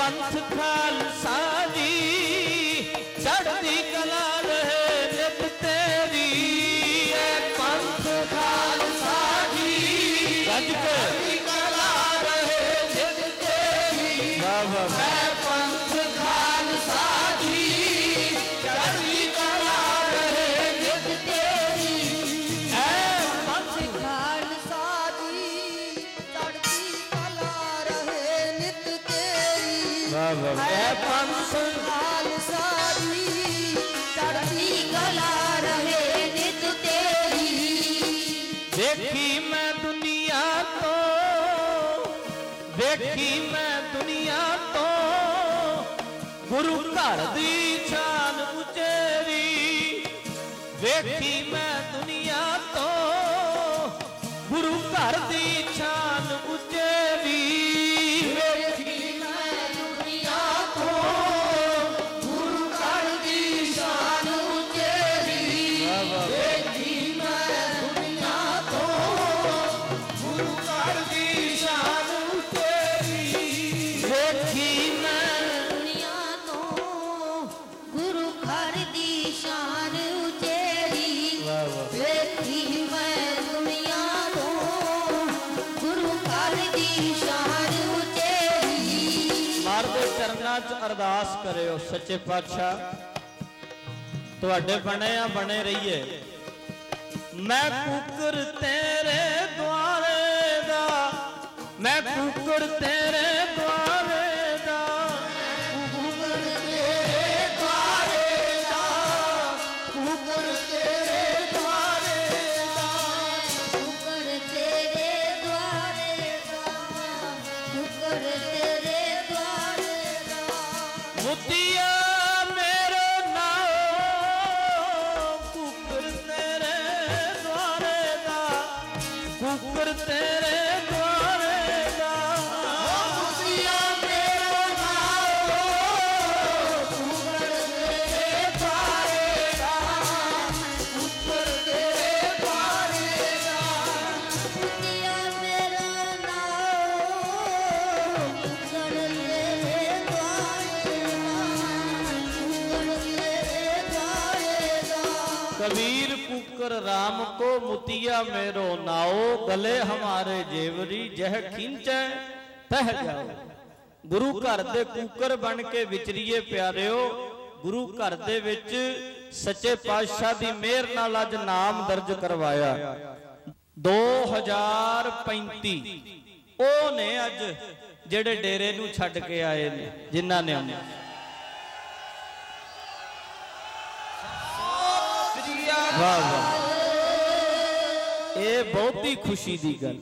पंथ खालसा जी चढ़ती कला रहे नित तेरी। पंथ खालसा जी चढ़ती कला रहे नित तेरी। मैं पंथ खालसा जी चढ़ती कला रहे नित तेरी। पंथ खालसा जी चढ़ती कला रहे नित तेरी। पंथ खालसा जी चढ़ती कला रहे नित तेरी। देखी मैं दुनिया तो देखी मैं दुनिया तो गुरु घर दी शान उचेरी। देखी मैं दुनिया तो गुरु घर दी शान उचेरी। देखी मैं दुनिया तो गुरु घर दी शान उचेरी। देखी मैं दुनिया तो गुरु घर दी शान उचेरी। देखी मैं दुनिया तो गुरु घर दी शान उचेरी। देखी मैं दुनिया तो गुरु घर दी शान उचेरी। मारदे चरनां च अरदास करियो सच्चे पातशाह तुहाडे बने बने रहिए। मैं कुकर तेरे द्वारे दा मैं कुकर तेरे द्वारे दा कुकर तेरे द्वारे दा कुकर तेरे द्वारे दा। कुकर तेरे द्वारे दा कुकर तेरे द्वारे दा। मुतिया मेरो नाओ कुकर तेरे द्वारे दा कुकर तेरे द्वारे दा। मुतिया मेरो नाओ कुकर तेरे द्वारे दा कुकर तेरे द्वारे दा। मुतिया मेरा नाम कुकर तेरे द्वारे दा कुकर तेरे द्वारे दा। कबीर कुकर राम को मुतिया मेरो नाओ गले हमारे जेवरी जह खिंचै तह जाओ। गुरु घर दे कुकर बन के विचरीए प्यारिओ। गुरु घर दे विच सच्चे पातशाह दी मेहर नाल अज नाम दर्ज करवाया 2035 ਉਹ ਨੇ ਅੱਜ ਜਿਹੜੇ ਡੇਰੇ ਨੂੰ ਛੱਡ ਕੇ ਆਏ ਨੇ ਜਿਨ੍ਹਾਂ ਨੇ वाह वाह ये बहुत ही खुशी की गल।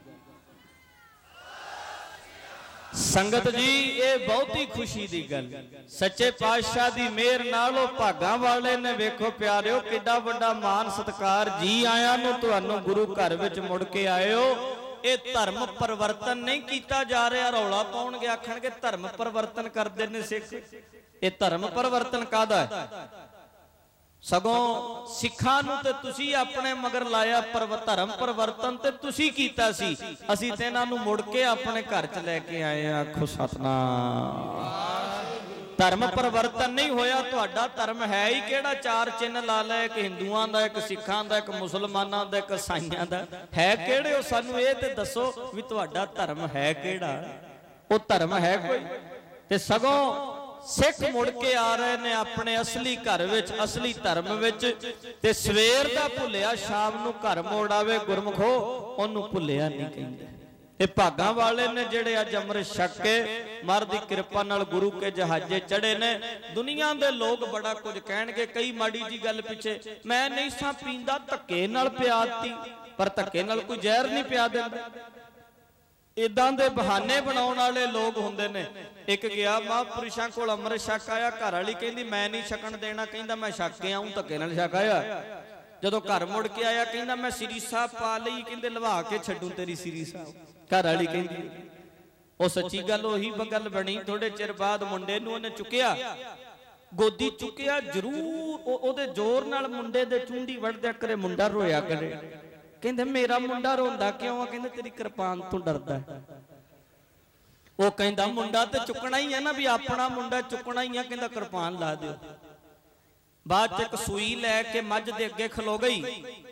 संगत जी ये बहुत ही खुशी की गल। सच्चे पातशाह की मेहर नाल भागां वाले ने वेखो प्यारिओ किड्डा वड्डा मान सत्कार जी आया नूं तुहानूं गुरु घर विच मुड़ के आए हो। ये धर्म परिवर्तन नहीं किया जा रहा। रौला पाउणगे आखणगे धर्म परिवर्तन करते ने सिख। ये धर्म परिवर्तन काहदा है? सगों सिखां नूं ते तुसी अपने मगर लाया धर्म परिवर्तन ते तुसी कीता सी। असीं ते इन्हां नूं मुड़ के अपने घर च लैके आए। आखो सतनाम। धर्म परिवर्तन नहीं होया। तुहाडा धर्म है ही किहड़ा? चार चिन्ह ला लै, एक हिंदुआं दा, एक सिखां दा, एक मुसलमानां दा, एक ईसाइयां दा। है किहड़े हो? सानूं इह ते दसो भी तुहाडा धर्म है किहड़ा? वो धर्म है कोई? ते सगों सिख मुड़ के आ रहे ने अपने असली घर विच, असली धर्म विच। ते सवेर दा भुलिया शाम नूं घर मोड़ आवे गुरमुखो ओनूं भुलिया नहीं कहिंदे। ये भागां वाले ने जिहड़े अज अमृत छक के मार दी कृपा नाल गुरु के जहाजे चढ़े ने। दुनिया दे लोग बड़ा कुछ कहणगे। कई माड़ी जी गल पिछे मैं नहीं सा पींदा धक्के नाल पियाती, पर धक्के नाल कोई जहर नहीं पिया दिंदा। इदां दे बहाने बनाउण वाले लोग हुंदे ने। एक गया महापुरुषां कोल अमृत छक आया। घर वाली कहंदी मैं नहीं छकण देना, कहंदा मैं छक के आऊं, धक्के नाल छक आया। जदों घर मुड़ के आया कहंदा मैं सिरी साहब पा लई, कहंदे लवा के छड्डू तेरी सिरी साहब। घर वाली कहंदी ਉਹ ਸੱਚੀ ਗੱਲ ਉਹੀ ਗੱਲ ਬਣੀ। ਥੋੜੇ ਚਿਰ ਬਾਅਦ ਮੁੰਡੇ ਨੂੰ ਉਹਨੇ ਚੁੱਕਿਆ, ਗੋਦੀ ਚੁੱਕਿਆ ਜ਼ਰੂਰ। ਉਹਦੇ ਜ਼ੋਰ ਨਾਲ ਮੁੰਡੇ ਦੇ ਚੁੰਡੀ ਵੜਦਿਆ ਕਰੇ ਮੁੰਡਾ ਰੋਇਆ ਕਰੇ। ਕਹਿੰਦੇ ਮੇਰਾ ਮੁੰਡਾ ਰੋਂਦਾ ਕਿਉਂ ਆ? ਕਹਿੰਦੇ ਤੇਰੀ ਕਿਰਪਾਨ ਤੋਂ ਡਰਦਾ। ਉਹ ਕਹਿੰਦਾ ਮੁੰਡਾ ਤੇ ਚੁੱਕਣਾ ਹੀ ਹੈ ਨਾ, ਵੀ ਆਪਣਾ ਮੁੰਡਾ ਚੁੱਕਣਾ ਹੀ ਆ। ਕਹਿੰਦਾ ਕਿਰਪਾਨ ਲਾ ਦਿਓ। ਬਾਅਦ ਚ ਇੱਕ ਸੂਈ ਲੈ ਕੇ ਮੱਝ ਦੇ ਅੱਗੇ ਖਲੋ ਗਈ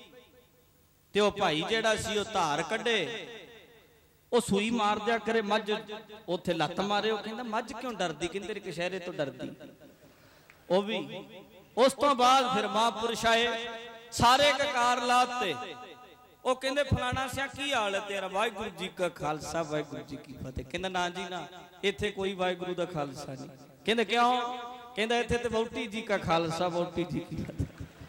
ਤੇ ਉਹ ਭਾਈ ਜਿਹੜਾ ਸੀ ਉਹ ਧਾਰ ਕੱਢੇ, ਉਹ ਸੂਈ ਮਾਰ ਦਿਆ ਕਰੇ, ਮੱਝ ਉੱਥੇ ਲੱਤ ਮਾਰੇ। ਉਹ ਕਹਿੰਦਾ ਮੱਝ ਕਿਉਂ ਡਰਦੀ? ਕਹਿੰਦੇ ਤੇਰੇ ਕਸ਼ਹਿਰੇ ਤੋਂ ਡਰਦੀ। ਉਹ ਵੀ ਉਸ ਤੋਂ ਬਾਅਦ ਫਿਰ ਮਹਾਂਪੁਰਸ਼ ਆਏ, ਸਾਰੇ ਕਕਾਰ ਲਾਤੇ। ਉਹ ਕਹਿੰਦੇ ਫਲਾਣਾ ਸਿਆ ਕੀ ਹਾਲ ਹੈ ਤੇਰਾ? ਵਾਹਿਗੁਰੂ ਜੀ ਕਾ ਖਾਲਸਾ ਵਾਹਿਗੁਰੂ ਜੀ ਕੀ ਫਤਿਹ। ਕਹਿੰਦਾ ਨਾ ਜੀ ਨਾ, ਇੱਥੇ ਕੋਈ ਵਾਹਿਗੁਰੂ ਦਾ ਖਾਲਸਾ ਨਹੀਂ। ਕਹਿੰਦੇ ਕਿਉਂ? ਕਹਿੰਦਾ ਇੱਥੇ ਤੇ ਵਹੁਟੀ ਜੀ ਕਾ ਖਾਲਸਾ ਵਹੁਟੀ ਜੀ ਕੀ ਫਤਿਹ।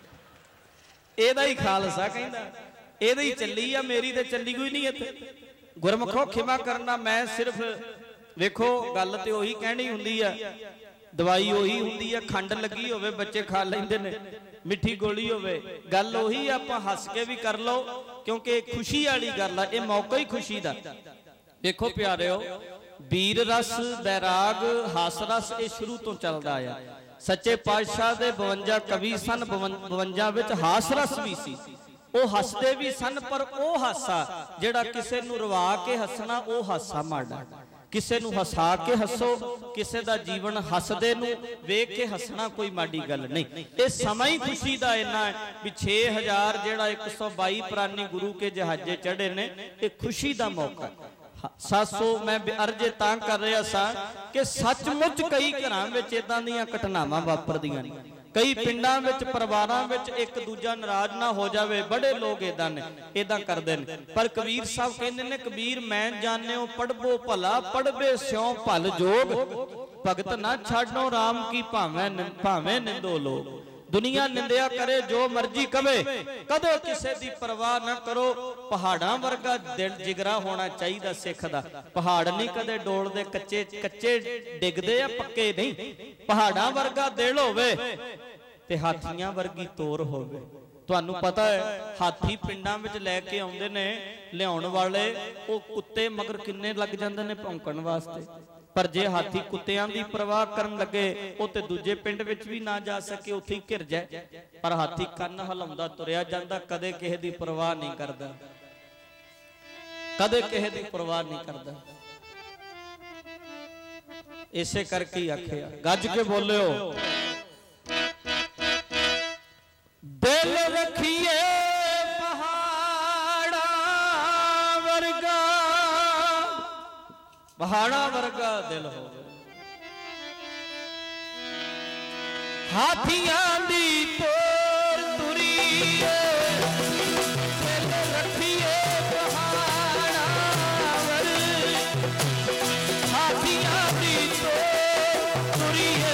ਇਹਦਾ ਹੀ ਖਾਲਸਾ, ਕਹਿੰਦਾ ਇਹਦਾ ਹੀ ਚੱਲੀ ਆ, ਮੇਰੀ ਤੇ ਚੱਲੀ ਕੋਈ ਨਹੀਂ ਇੱਥੇ। ਗੁਰਮੁਖੋ ਖਿਮਾ ਕਰਨਾ, ਮੈਂ ਸਿਰਫ ਵੇਖੋ ਗੱਲ ਤੇ ਉਹੀ ਕਹਿਣੀ ਹੁੰਦੀ ਆ, ਦਵਾਈ ਉਹੀ ਹੁੰਦੀ ਆ। ਖੰਡ ਲੱਗੀ ਹੋਵੇ ਬੱਚੇ ਖਾ ਲੈਂਦੇ ਨੇ, ਮਿੱਠੀ ਗੋਲੀ ਹੋਵੇ ਗੱਲ ਉਹੀ। ਆਪਾਂ ਹੱਸ ਕੇ ਵੀ ਕਰ ਲਓ, ਕਿਉਂਕਿ ਖੁਸ਼ੀ ਵਾਲੀ ਗੱਲ ਆ, ਇਹ ਮੌਕਾ ਹੀ ਖੁਸ਼ੀ ਦਾ। ਵੇਖੋ ਪਿਆਰਿਓ, ਵੀਰ ਰਸ, ਬੈਰਾਗ, ਹਾਸ ਰਸ ਇਹ ਸ਼ੁਰੂ ਤੋਂ ਚੱਲਦਾ ਆ। ਸੱਚੇ ਪਾਤਸ਼ਾਹ ਦੇ 52 ਕਵੀ ਸਨ, 52 ਵਿੱਚ ਹਾਸ ਰਸ ਵੀ ਸੀ। ਉਹ ਹੱਸਦੇ ਵੀ ਸਨ, ਪਰ ਉਹ ਹਾਸਾ ਜਿਹੜਾ ਕਿਸੇ ਨੂੰ ਰਵਾ ਕੇ ਹੱਸਣਾ, ਉਹ ਹਾਸਾ ਮਾੜਾ। ਕਿਸੇ ਨੂੰ ਹਸਾ ਕੇ ਹੱਸੋ, ਕਿਸੇ ਦਾ ਜੀਵਨ ਹੱਸਦੇ ਨੂੰ ਵੇਖ ਕੇ ਹੱਸਣਾ ਕੋਈ ਮਾੜੀ ਗੱਲ ਨਹੀਂ। ਇਹ ਸਮਾਂ ਹੀ ਖੁਸ਼ੀ ਦਾ ਇੰਨਾ ਹੈ ਵੀ 6000 ਜਿਹੜਾ 122 ਪ੍ਰਾਨੀ ਗੁਰੂ ਕੇ ਜਹਾਜ਼ੇ ਚੜੇ ਨੇ, ਇਹ ਖੁਸ਼ੀ ਦਾ ਮੌਕਾ। ਸਾਸੋ ਮੈਂ ਅਰਜ਼ੇ ਤਾਂ ਕਰ ਰਿਹਾ ਸਾਂ ਕਿ ਸੱਚਮੁੱਚ ਕਈ ਘਰਾਂ ਵਿੱਚ ਇਦਾਂ ਦੀਆਂ ਘਟਨਾਵਾਂ ਵਾਪਰਦੀਆਂ ਨੇ। ਕਈ ਪਿੰਡਾਂ ਵਿੱਚ, ਪਰਿਵਾਰਾਂ ਵਿੱਚ ਇੱਕ ਦੂਜਾ ਨਾਰਾਜ਼ ਨਾ ਹੋ ਜਾਵੇ, ਬੜੇ ਲੋਕ ਇਦਾਂ ਕਰਦੇ ਨੇ। ਪਰ ਕਬੀਰ ਸਾਹਿਬ ਕਹਿੰਦੇ ਨੇ, ਕਬੀਰ ਮੈਂ ਜਾਣਿਓ ਪੜਬੋ ਭਲਾ, ਪੜਬੇ ਸਿਉ ਭਲ ਜੋਗ, ਭਗਤ ਨਾ ਛਾਡੋ ਰਾਮ ਕੀ ਭਾਵੇਂ ਨਿੰਦੋ ਲੋਗ। ਦੁਨੀਆ ਨਿੰਦਿਆ ਕਰੇ ਜੋ ਮਰਜੀ ਕਵੇ, ਕਦੇ ਕਿਸੇ ਦੀ ਪਰਵਾਹ ਨਾ ਕਰੋ। ਪਹਾੜਾਂ ਵਰਗਾ ਦਿਲ ਜਿਗਰਾ ਹੋਣਾ ਚਾਹੀਦਾ ਸਿੱਖ ਦਾ। ਪਹਾੜ ਨਹੀਂ ਕਦੇ ਡੋਲਦੇ, ਕੱਚੇ ਡਿੱਗਦੇ ਆ, ਪੱਕੇ ਨਹੀਂ। ਪਹਾੜਾਂ ਵਰਗਾ ਦਿਲ ਹੋਵੇ ਤੇ ਹਾਥੀਆਂ ਵਰਗੀ ਤੋਰ ਹੋਵੇ। ਤੁਹਾਨੂੰ ਪਤਾ ਹੈ ਹਾਥੀ ਪਿੰਡਾਂ ਵਿੱਚ ਲੈ ਕੇ ਆਉਂਦੇ ਨੇ ਲਿਆਉਣ ਵਾਲੇ, ਉਹ ਕੁੱਤੇ ਮਗਰ ਕਿੰਨੇ ਲੱਗ ਜਾਂਦੇ ਨੇ ਭੌਂਕਣ ਵਾਸਤੇ। ਪਰ ਜੇ ਹਾਥੀ ਕੁੱਤਿਆਂ ਦੀ ਪਰਵਾਹ ਕਰਨ ਲੱਗੇ, ਉਹ ਤੇ ਦੂਜੇ ਪਿੰਡ ਵਿੱਚ ਵੀ ਨਾ ਜਾ ਸਕੇ, ਉੱਥੇ ਹੀ ਘਿਰ ਜਾਏ। ਪਰ ਹਾਥੀ ਕੰਨ ਹਿਲਾਉਂਦਾ ਤੁਰਿਆ ਜਾਂਦਾ, ਕਦੇ ਕਿਸੇ ਦੀ ਪਰਵਾਹ ਨਹੀਂ ਕਰਦਾ, ਕਦੇ ਕਿਸੇ ਦੀ ਪਰਵਾਹ ਨਹੀਂ ਕਰਦਾ। ਇਸੇ ਕਰਕੇ ਹੀ ਆਖਿਆ, ਗੱਜ ਕੇ ਬੋਲਿਓ, ਦਿਲ ਰੱਖੀਏ ਪਹਾੜਾਂ ਵਰਗਾ ਦਿਲ ਹੋਵੇ। ਹਾਥੀਆਂ ਦੀ ਤੋਰ ਤੁਰੀਏ, ਦਿਲ ਰੱਖੀਏ ਪਹਾੜਾਂ ਵਰਗਾ। ਹਾਥੀਆਂ ਦੀ ਤੋਰ ਤੁਰੀਏ,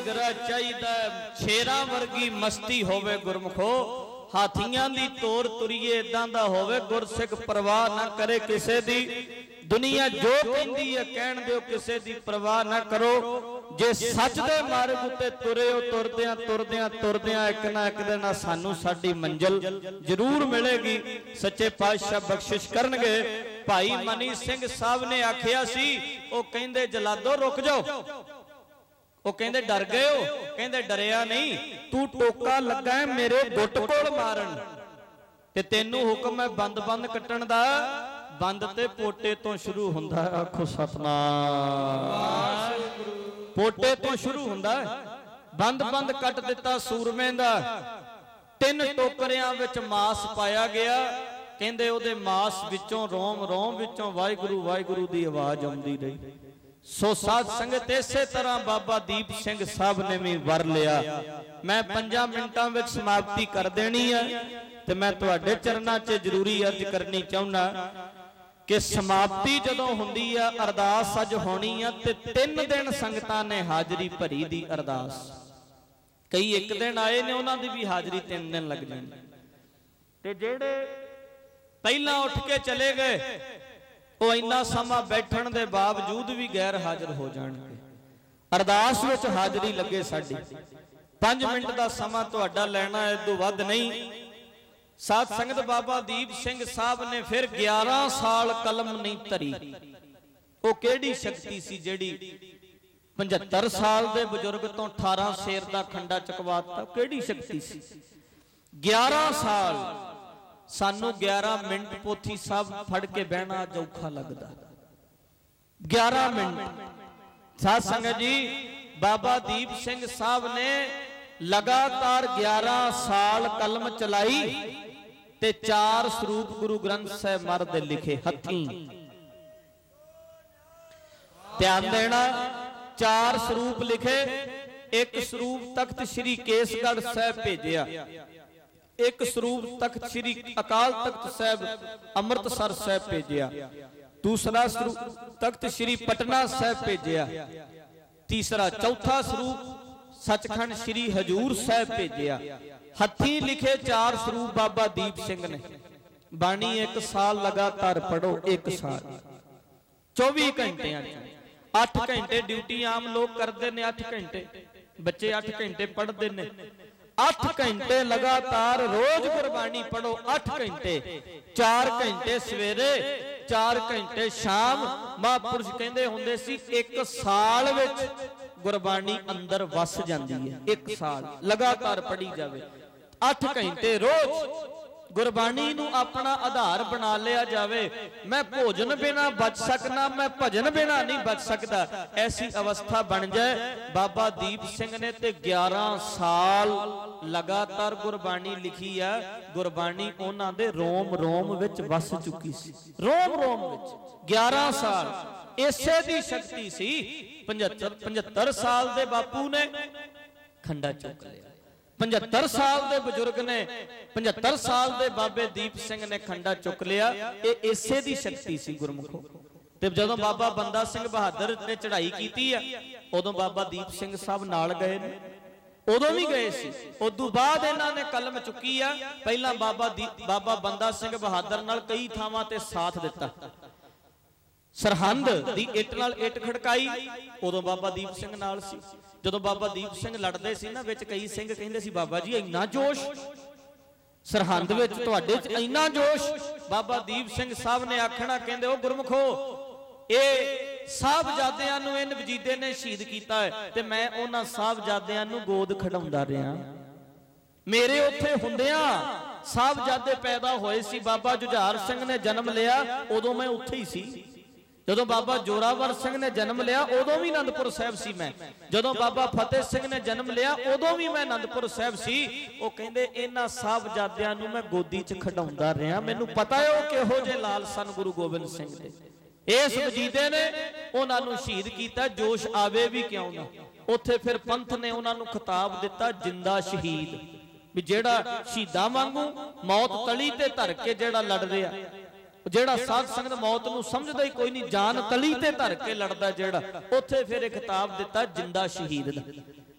ਜਿਗਰਾ ਚਾਹੀਦਾ, ਸ਼ੇਰਾਂ ਵਰਗੀ ਮਸਤੀ ਹੋਵੇ ਗੁਰਮਖੋ, ਹਾਥੀਆਂ ਦੀ ਤੋਰ ਤੁਰੀਏ ਇਦਾਂ ਦਾ ਹੋਵੇ, ਗੁਰਸਿੱਖ ਪਰਵਾਹ ਨਾ ਕਰੇ ਕਿਸੇ ਦੀ, ਦੁਨੀਆ ਜੋ ਕਹਿੰਦੀ ਹੈ ਕਹਿਣ ਦਿਓ, ਕਿਸੇ ਦੀ ਪਰਵਾਹ ਨਾ ਕਰੋ। ਜੇ ਸੱਚ ਦੇ ਮਾਰਗ ਉੱਤੇ ਤੁਰੇ ਹੋ, ਤੁਰਦਿਆਂ ਤੁਰਦਿਆਂ ਤੁਰਦਿਆਂ ਇੱਕ ਨਾ ਇੱਕ ਦਿਨ ਸਾਨੂੰ ਸਾਡੀ ਮੰਜ਼ਿਲ ਜ਼ਰੂਰ ਮਿਲੇਗੀ। ਸੱਚੇ ਪਾਤਸ਼ਾਹ ਬਖਸ਼ਿਸ਼ ਕਰਨਗੇ। ਭਾਈ ਮਨੀ ਸਿੰਘ ਸਾਹਿਬ ਨੇ ਆਖਿਆ ਸੀ, ਉਹ ਕਹਿੰਦੇ ਜਲਾਦੋ ਰੁਕ ਜਾਓ। ਉਹ ਕਹਿੰਦੇ ਡਰ ਗਏ ਹੋ? ਕਹਿੰਦੇ ਡਰਿਆ ਨਹੀਂ, ਤੂੰ ਟੋਕਾ ਲੱਗਾ ਮੇਰੇ ਗੁੱਟ ਕੋਲ ਮਾਰਨ, ਤੇ ਤੈਨੂੰ ਹੁਕਮ ਹੈ ਬੰਦ ਬੰਦ ਕੱਟਣ ਦਾ। ਬੰਦ ਤੇ ਪੋਟੇ ਤੋਂ ਸ਼ੁਰੂ ਹੁੰਦਾ ਹੈ, ਆਖੋ ਸਤਨਾਮ। ਪੋਟੇ ਤੋਂ ਸ਼ੁਰੂ ਹੁੰਦਾ ਹੈ, ਬੰਦ ਬੰਦ ਕੱਟ ਦਿੱਤਾ ਸੂਰਮੇ ਦਾ। 3 ਟੋਕਰਿਆਂ ਵਿੱਚ ਮਾਸ ਪਾਇਆ ਗਿਆ। ਕਹਿੰਦੇ ਉਹਦੇ ਮਾਸ ਵਿੱਚੋਂ ਰੋਮ ਰੋਮ ਵਿੱਚੋਂ ਵਾਹਿਗੁਰੂ ਵਾਹਿਗੁਰੂ ਦੀ ਆਵਾਜ਼ ਆਉਂਦੀ ਰਹੀ। ਸੋ ਸਾਧ ਸੰਗਤ ਇਸੇ ਤਰ੍ਹਾਂ ਬਾਬਾ ਦੀਪ ਸਿੰਘ ਸਾਹਿਬ ਨੇ ਵੀ ਵਰ ਲਿਆ। ਮੈਂ 5 ਮਿੰਟਾਂ ਵਿੱਚ ਸਮਾਪਤੀ ਕਰ ਦੇਣੀ ਹੈ, ਤੇ ਮੈਂ ਤੁਹਾਡੇ ਚਰਨਾਂ 'ਚ ਜ਼ਰੂਰੀ ਅਰਜ਼ ਕਰਨੀ ਚਾਹੁੰਦਾ ਕਿ ਸਮਾਪਤੀ ਜਦੋਂ ਹੁੰਦੀ ਆ, ਅਰਦਾਸ ਅੱਜ ਹੋਣੀ ਆ, ਤੇ 3 ਦਿਨ ਸੰਗਤਾਂ ਨੇ ਹਾਜ਼ਰੀ ਭਰੀ ਦੀ ਅਰਦਾਸ। ਕਈ ਇੱਕ ਦਿਨ ਆਏ ਨੇ, ਉਹਨਾਂ ਦੀ ਵੀ ਹਾਜ਼ਰੀ 3 ਦਿਨ ਲੱਗ ਜਾਣੀ, ਤੇ ਜਿਹੜੇ ਪਹਿਲਾਂ ਉੱਠ ਕੇ ਚਲੇ ਗਏ ਉਹ ਇੰਨਾ ਸਮਾਂ ਬੈਠਣ ਦੇ ਬਾਵਜੂਦ ਵੀ ਗੈਰ ਹਾਜ਼ਰ ਹੋ ਜਾਣਗੇ। ਅਰਦਾਸ ਵਿੱਚ ਹਾਜ਼ਰੀ ਲੱਗੇ ਸਾਡੀ। 5 ਮਿੰਟ ਦਾ ਸਮਾਂ ਤੁਹਾਡਾ ਲੈਣਾ ਹੈ, ਇਸ ਤੋਂ ਵੱਧ ਨਹੀਂ। ਸਾਧ ਸੰਗਤ ਬਾਬਾ ਦੀਪ ਸਿੰਘ ਸਾਹਿਬ ਨੇ ਫਿਰ 11 ਸਾਲ ਕਲਮ ਨਹੀਂ ਧਰੀ। ਉਹ ਕਿਹੜੀ ਸ਼ਕਤੀ ਸੀ ਜਿਹੜੀ 75 ਸਾਲ ਦੇ ਬਜ਼ੁਰਗ ਤੋਂ 18 ਸ਼ੇਰ ਦਾ ਖੰਡਾ ਚਕਵਾਤਾ? ਕਿਹੜੀ ਸ਼ਕਤੀ ਸੀ? 11 ਸਾਲ। ਸਾਨੂੰ 11 ਮਿੰਟ ਪੋਥੀ ਸਾਹਿਬ ਫੜ ਕੇ ਬਹਿਣਾ ਅੱਜ ਔਖਾ ਲੱਗਦਾ। 11 ਮਿੰਟ। ਸਾਧ ਸੰਗਤ ਜੀ, ਬਾਬਾ ਦੀਪ ਸਿੰਘ ਸਾਹਿਬ ਨੇ ਲਗਾਤਾਰ 11 ਸਾਲ ਕਲਮ ਚਲਾਈ, ਤੇ 4 ਸਰੂਪ ਗੁਰੂ ਗ੍ਰੰਥ ਸਾਹਿਬ ਮਹਾਰਾਜ ਦੇ ਲਿਖੇ ਹੱਥੀਂ। ਧਿਆਨ ਦੇਣਾ, 4 ਸਰੂਪ ਲਿਖੇ। ਇੱਕ ਸਰੂਪ ਤਖਤ ਸ੍ਰੀ ਕੇਸਗੜ੍ਹ ਸਾਹਿਬ ਭੇਜਿਆ, ਇੱਕ ਸਰੂਪ ਤਖਤ ਸ੍ਰੀ ਅਕਾਲ ਤਖਤ ਸਾਹਿਬ ਅੰਮ੍ਰਿਤਸਰ ਸਾਹਿਬ ਭੇਜਿਆ, ਦੂਸਰਾ ਸਰੂਪ ਤਖਤ ਸ੍ਰੀ ਪਟਨਾ ਸਾਹਿਬ ਭੇਜਿਆ, ਤੀਸਰਾ ਚੌਥਾ ਸਰੂਪ ਸੱਚਖੰਡ ਸ੍ਰੀ ਹਜੂਰ ਸਾਹਿਬ ਭੇਜਿਆ। ਹੱਥੀਂ ਲਿਖੇ 4 ਸਰੂਪ ਬਾਬਾ ਦੀਪ ਸਿੰਘ ਨੇ। ਬਾਣੀ 1 ਸਾਲ ਲਗਾਤਾਰ ਪੜੋ, 1 ਸਾਲ 24 ਘੰਟਿਆਂ 8 ਘੰਟੇ ਡਿਊਟੀ ਆਮ ਲੋਕ ਕਰਦੇ ਨੇ, 8 ਘੰਟੇ ਬੱਚੇ 8 ਘੰਟੇ ਪੜ੍ਹਦੇ ਨੇ। 8 ਘੰਟੇ ਲਗਾਤਾਰ ਰੋਜ਼ ਗੁਰਬਾਣੀ ਪੜੋ, 8 ਘੰਟੇ। 4 ਘੰਟੇ ਸਵੇਰੇ, 4 ਘੰਟੇ ਸ਼ਾਮ। ਮਹਾਂਪੁਰਸ਼ ਕਹਿੰਦੇ ਹੁੰਦੇ ਸੀ 1 ਸਾਲ ਵਿੱਚ ਗੁਰਬਾਣੀ ਅੰਦਰ ਵਸ ਜਾਂਦੀ ਹੈ। 1 ਸਾਲ ਲਗਾਤਾਰ ਪੜ੍ਹੀ ਜਾਵੇ, 8 ਘੰਟੇ ਰੋਜ਼ ਗੁਰਬਾਣੀ ਨੂੰ ਆਪਣਾ ਆਧਾਰ ਬਣਾ ਲਿਆ ਜਾਵੇ। ਮੈਂ ਭੋਜਨ ਬਿਨਾ ਬਚ ਸਕਣਾ, ਮੈਂ ਭਜਨ ਬਿਨਾ ਨਹੀਂ ਬਚ ਸਕਦਾ, ਐਸੀ ਅਵਸਥਾ ਬਣ ਜਾਏ। ਬਾਬਾ ਦੀਪ ਸਿੰਘ ਨੇ ਤੇ 11 ਸਾਲ ਲਗਾਤਾਰ ਗੁਰਬਾਣੀ ਲਿਖੀ ਆ। ਗੁਰਬਾਣੀ ਉਹਨਾਂ ਦੇ ਰੋਮ ਰੋਮ ਵਿੱਚ ਵਸ ਚੁੱਕੀ ਸੀ, ਰੋਮ ਰੋਮ ਵਿੱਚ। 11 ਸਾਲ ਇਸੇ ਦੀ ਸ਼ਕਤੀ ਸੀ। 75 ਸਾਲ ਦੇ ਬਾਪੂ ਨੇ ਖੰਡਾ ਚੁੱਕ ਲਿਆ। 75 ਸਾਲ ਦੇ ਬਜ਼ੁਰਗ ਨੇ, 75 ਸਾਲ ਦੇ ਬਾਬੇ ਦੀਪ ਸਿੰਘ ਨੇ ਖੰਡਾ ਚੁੱਕ ਲਿਆ। ਇਹ ਇਸੇ ਦੀ ਸ਼ਕਤੀ ਸੀ ਗੁਰਮੁਖੋ। ਤੇ ਜਦੋਂ ਬਾਬਾ ਬੰਦਾ ਸਿੰਘ ਬਹਾਦਰ ਨੇ ਚੜ੍ਹਾਈ ਕੀਤੀ ਆ, ਉਦੋਂ ਬਾਬਾ ਦੀਪ ਸਿੰਘ ਸਾਹਿਬ ਨਾਲ ਗਏ ਨੇ, ਉਦੋਂ ਵੀ ਗਏ ਸੀ। ਉਦੋਂ ਬਾਅਦ ਇਹਨਾਂ ਨੇ ਕਲਮ ਚੁੱਕੀ ਆ। ਪਹਿਲਾਂ ਬਾਬਾ ਬੰਦਾ ਸਿੰਘ ਬਹਾਦਰ ਨਾਲ ਕਈ ਥਾਵਾਂ ਤੇ ਸਾਥ ਦਿੱਤਾ। ਸਰਹੰਦ ਦੀ ਇੱਟ ਨਾਲ ਇੱਟ ਖੜਕਾਈ, ਉਦੋਂ ਬਾਬਾ ਦੀਪ ਸਿੰਘ ਨਾਲ ਸੀ। ਜਦੋਂ ਬਾਬਾ ਦੀਪ ਸਿੰਘ ਲੜਦੇ ਸੀ ਨਾ, ਵਿੱਚ ਕਈ ਸਿੰਘ ਕਹਿੰਦੇ ਸੀ ਬਾਬਾ ਜੀ ਇੰਨਾ ਜੋਸ਼ ਸਰਹੰਦ ਵਿੱਚ, ਤੁਹਾਡੇ 'ਚ ਇੰਨਾ ਜੋਸ਼। ਬਾਬਾ ਦੀਪ ਸਿੰਘ ਸਾਹਿਬ ਨੇ ਆਖਣਾ, ਕਹਿੰਦੇ ਉਹ ਗੁਰਮੁਖੋ, ਇਹ ਸਾਹਿਬਜ਼ਾਦਿਆਂ ਨੂੰ ਇਹਨ ਵਜੀਦੇ ਨੇ ਸ਼ਹੀਦ ਕੀਤਾ ਹੈ, ਤੇ ਮੈਂ ਉਹਨਾਂ ਸਾਹਿਬਜ਼ਾਦਿਆਂ ਨੂੰ ਗੋਦ ਖਿਡਾਉਂਦਾ ਰਿਹਾ। ਮੇਰੇ ਉੱਥੇ ਹੁੰਦਿਆਂ ਸਾਹਿਬਜ਼ਾਦੇ ਪੈਦਾ ਹੋਏ ਸੀ। ਬਾਬਾ ਜੁਝਾਰ ਸਿੰਘ ਨੇ ਜਨਮ ਲਿਆ, ਉਦੋਂ ਮੈਂ ਉੱਥੇ ਹੀ ਸੀ। ਜਦੋਂ ਬਾਬਾ ਜੋਰਾਵਰ ਸਿੰਘ ਨੇ ਜਨਮ ਲਿਆ, ਉਦੋਂ ਵੀ ਆਨੰਦਪੁਰ ਸਾਹਿਬ ਸੀ ਮੈਂ। ਜਦੋਂ ਬਾਬਾ ਫਤਿਹ ਸਿੰਘ ਨੇ ਜਨਮ ਲਿਆ, ਉਦੋਂ ਵੀ ਮੈਂ ਆਨੰਦਪੁਰ ਸਾਹਿਬ ਸੀ। ਉਹ ਕਹਿੰਦੇ ਇਹਨਾਂ ਸਾਹਿਬਜ਼ਾਦਿਆਂ ਨੂੰ ਮੈਂ ਗੋਦੀ 'ਚ ਖਿਡਾਉਂਦਾ ਰਿਹਾ। ਮੈਨੂੰ ਪਤਾ ਹੈ ਉਹ ਕਿਹੋ ਜਿਹੇ ਲਾਲ ਸਨ ਗੁਰੂ ਗੋਬਿੰਦ ਸਿੰਘ ਦੇ। ਇਸ ਵਜੀਦੇ ਨੇ ਉਹਨਾਂ ਨੂੰ ਸ਼ਹੀਦ ਕੀਤਾ, ਜੋਸ਼ ਆਵੇ ਵੀ ਕਿਉਂ ਨਾ। ਉੱਥੇ ਫਿਰ ਪੰਥ ਨੇ ਉਹਨਾਂ ਨੂੰ ਖਿਤਾਬ ਦਿੱਤਾ ਜਿੰਦਾ ਸ਼ਹੀਦ, ਵੀ ਜਿਹੜਾ ਸ਼ਹੀਦਾਂ ਵਾਂਗੂ ਮੌਤ ਤਲੀ ਤੇ ਧਰ ਕੇ ਜਿਹੜਾ ਲੜ ਰਿਹਾ, ਜਿਹੜਾ ਸਾਧ ਸੰਗਤ ਮੌਤ ਨੂੰ ਸਮਝਦਾ ਹੀ ਕੋਈ ਨਹੀਂ, ਜਾਨ ਤਲੀ ਤੇ ਧਰ ਕੇ ਲੜਦਾ ਜਿਹੜਾ, ਉੱਥੇ ਫਿਰ ਇਹ ਖਿਤਾਬ ਦਿੱਤਾ ਜਿੰਦਾ ਸ਼ਹੀਦ ਦਾ।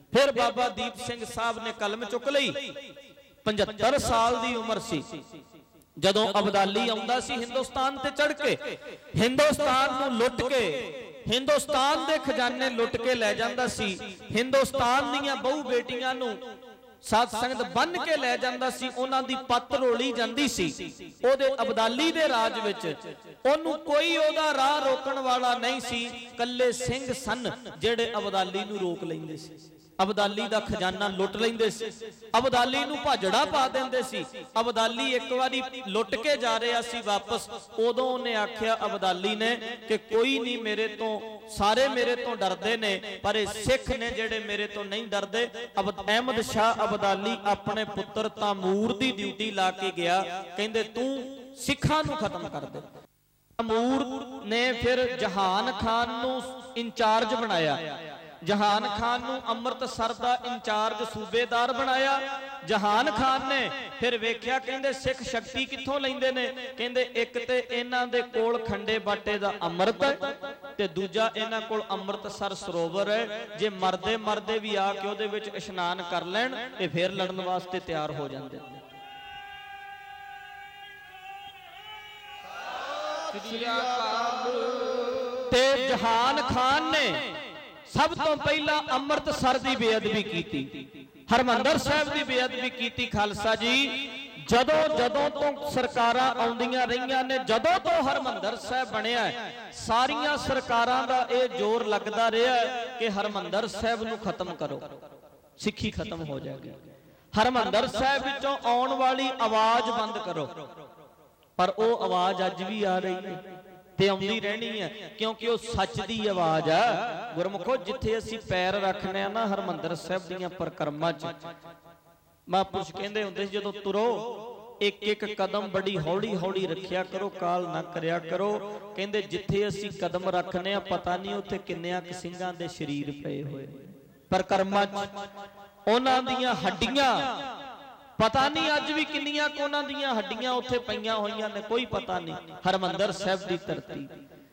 फिर बाबा दीप सिंह साहब ने कलम चुक लई। 75 साल की उम्र सी जदों अबदाली आउंदा सी हिंदुस्तान ते चढ़ के, हिंदुस्तान नूं लुट के, हिंदुस्तान दे खजाने लुट के लै जांदा सी, हिंदुस्तान दीयां बहु बेटियां नूं साध संगत बन के लै जांदा सी, उन्हां दी पत रोली जांदी सी। ओदे अबदाली दे राज विच ओनू कोई ओदा राह रोकण वाला नहीं सी, कल्ले सिंह सन जेड़े अबदाली नूं रोक लैंदे सी, अबदाली दा खजाना लुट लैंदे सी, अबदाली नूं भाजड़ा पा देंदे सी। अबदाली एक बारी लुट के जा रहा सी वापस, उदों उन्हें आख्या अबदाली ने कि कोई नहीं मेरे तो, सारे मेरे तो डरदे ने पर सिख ने जेड़े मेरे तो नहीं डरदे। अहमद शाह अबदाली अपने पुत्र तामूर दी ड्यूटी ला के गया, कहंदे तू सिखां नूं खत्म कर दे। तामूर ने फिर जहान खान नूं इंचार्ज बनाया, जहान खान नूं अमृतसर दा इंचार्ज सूबेदार बनाया। जहान खान ने फिर वेख्या, कहंदे सिख शक्ति कित्थों लैंदे ने, कहंदे एक ते इन्हां दे कोल खंडे बाटे दा अमृत है ते दूजा इन्हां कोल अमृतसर सरोवर है, जे मरदे मरदे भी आके ओहदे विच इशनान कर लैण ते फिर लड़न वास्ते तैयार हो जांदे। ते जहान खान ने सब तो पहला अमृतसर की बेअदबी की, हरमंदर साहब की बेअदबी की। खालसा जी जदों जदों तो सरकारां आउंदियां रहियां ने, जदों तो हरमंदर साहब बनिया सारियां सरकारां दा ये जोर लगदा रहा कि हरमंदर साहब नूं खत्म करो, सिक्खी खत्म हो जाएगी, हरमंदर साहब विचों आउण वाली आवाज बंद करो। पर वो आवाज अज भी आ रही है ते आउंदी रहनी है, क्योंकि वो सच दी आवाज है। गुरमुखो जिथे असीं पैर रखने ना हरमंदर साहब दीयां परिक्रमा च, महापुरुष कहंदे हुंदे सी जदों तुरो एक एक कदम बड़ी हौली हौली रखिया करो, काल ना करया करो। कहंदे जिथे असीं कदम रखने पता नहीं उत्थे किन्नियां क ਸਿੰਘਾਂ दे शरीर पए होए परिक्रमा च, उन्हां दीयां हड्डियां पता नहीं अज भी किन्नियां कोना दीयां हड्डियां उत्थे पईयां होईयां ने, कोई पता नहीं। हरमंदर साहब दी धरती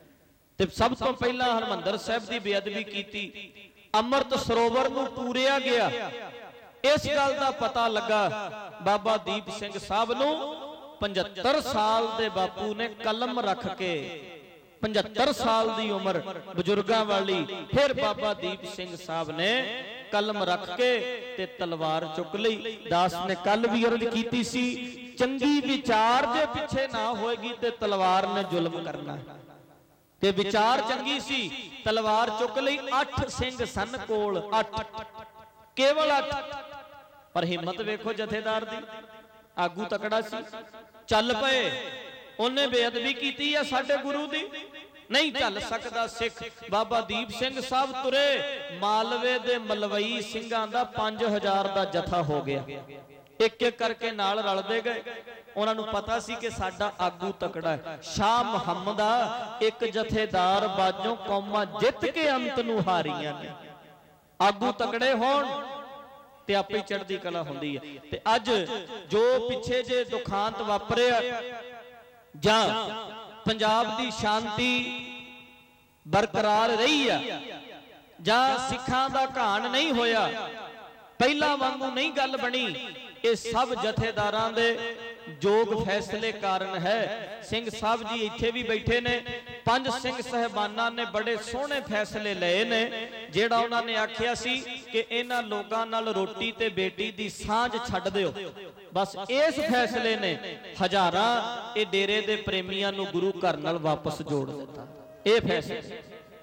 ते सब तो पहला हरमंदर साहब दी बेअदबी कीती, अमृत सरोवर नूं पूरिया गया। इस गल दा पता लगा बाबा दीप सिंह साहब नूं 75 साल दे बापू ने कलम रख के, 75 साल दी उम्र बुजुर्गां वाली, फिर बाबा दीप सिंह साहब ने कलम रख के ते तलवार चुक लई। दास ने कल भी अर्ज कीती सी, चंगी विचार जे पिछे ना होएगी ते तलवार ने जुल्म करना, ते विचार चंगी सी तलवार चुक लई। 8 सिंह सन कोल, 8 केवल 8, पर हिम्मत वेखो जथेदार दी, आगू तकड़ा सी, चल पए। उन्हें बेअदबी कीती है साडे गुरु दी, नहीं चल सकता सिख। बाबा दीप सिंह साहब तुरे, मालवे दे मलवई ਸਿੰਘਾਂ ਦਾ 5000 ਦਾ जथा हो गया, एक एक करके नाल रलदे गए। उन्होंने पता सी कि साडा आगू तकड़ा है। शाह मुहम्मद एक जथेदार बाजों कौमां जित के अंत नूं हारीआं ने, आगू तकड़े होण ते आपे चढ़दी कला हुंदी है। ते अज जो पिछे जे दुखांत वापरिया जां पंजाब दी शांति बरकरार रही है जां सिखां दा घाण नहीं होया, पहला वांगू नहीं गल बनी, ये सब जथेदारां दे जोग फैसले कारण है। सिंह साहब जी इत्थे भी बैठे ने, 5 सिंह साहबाना ने बड़े सोहने फैसले लए ने, जेड़ा उन्होंने आख्या सी कि इन्हां लोकां नाल रोटी ते बेटी दी सांझ छड्ड दिओ। बस इस फैसले ने हजारां ये डेरे दे प्रेमियां नूं गुरु घर नाल वापस जोड़ दिता। ये फैसला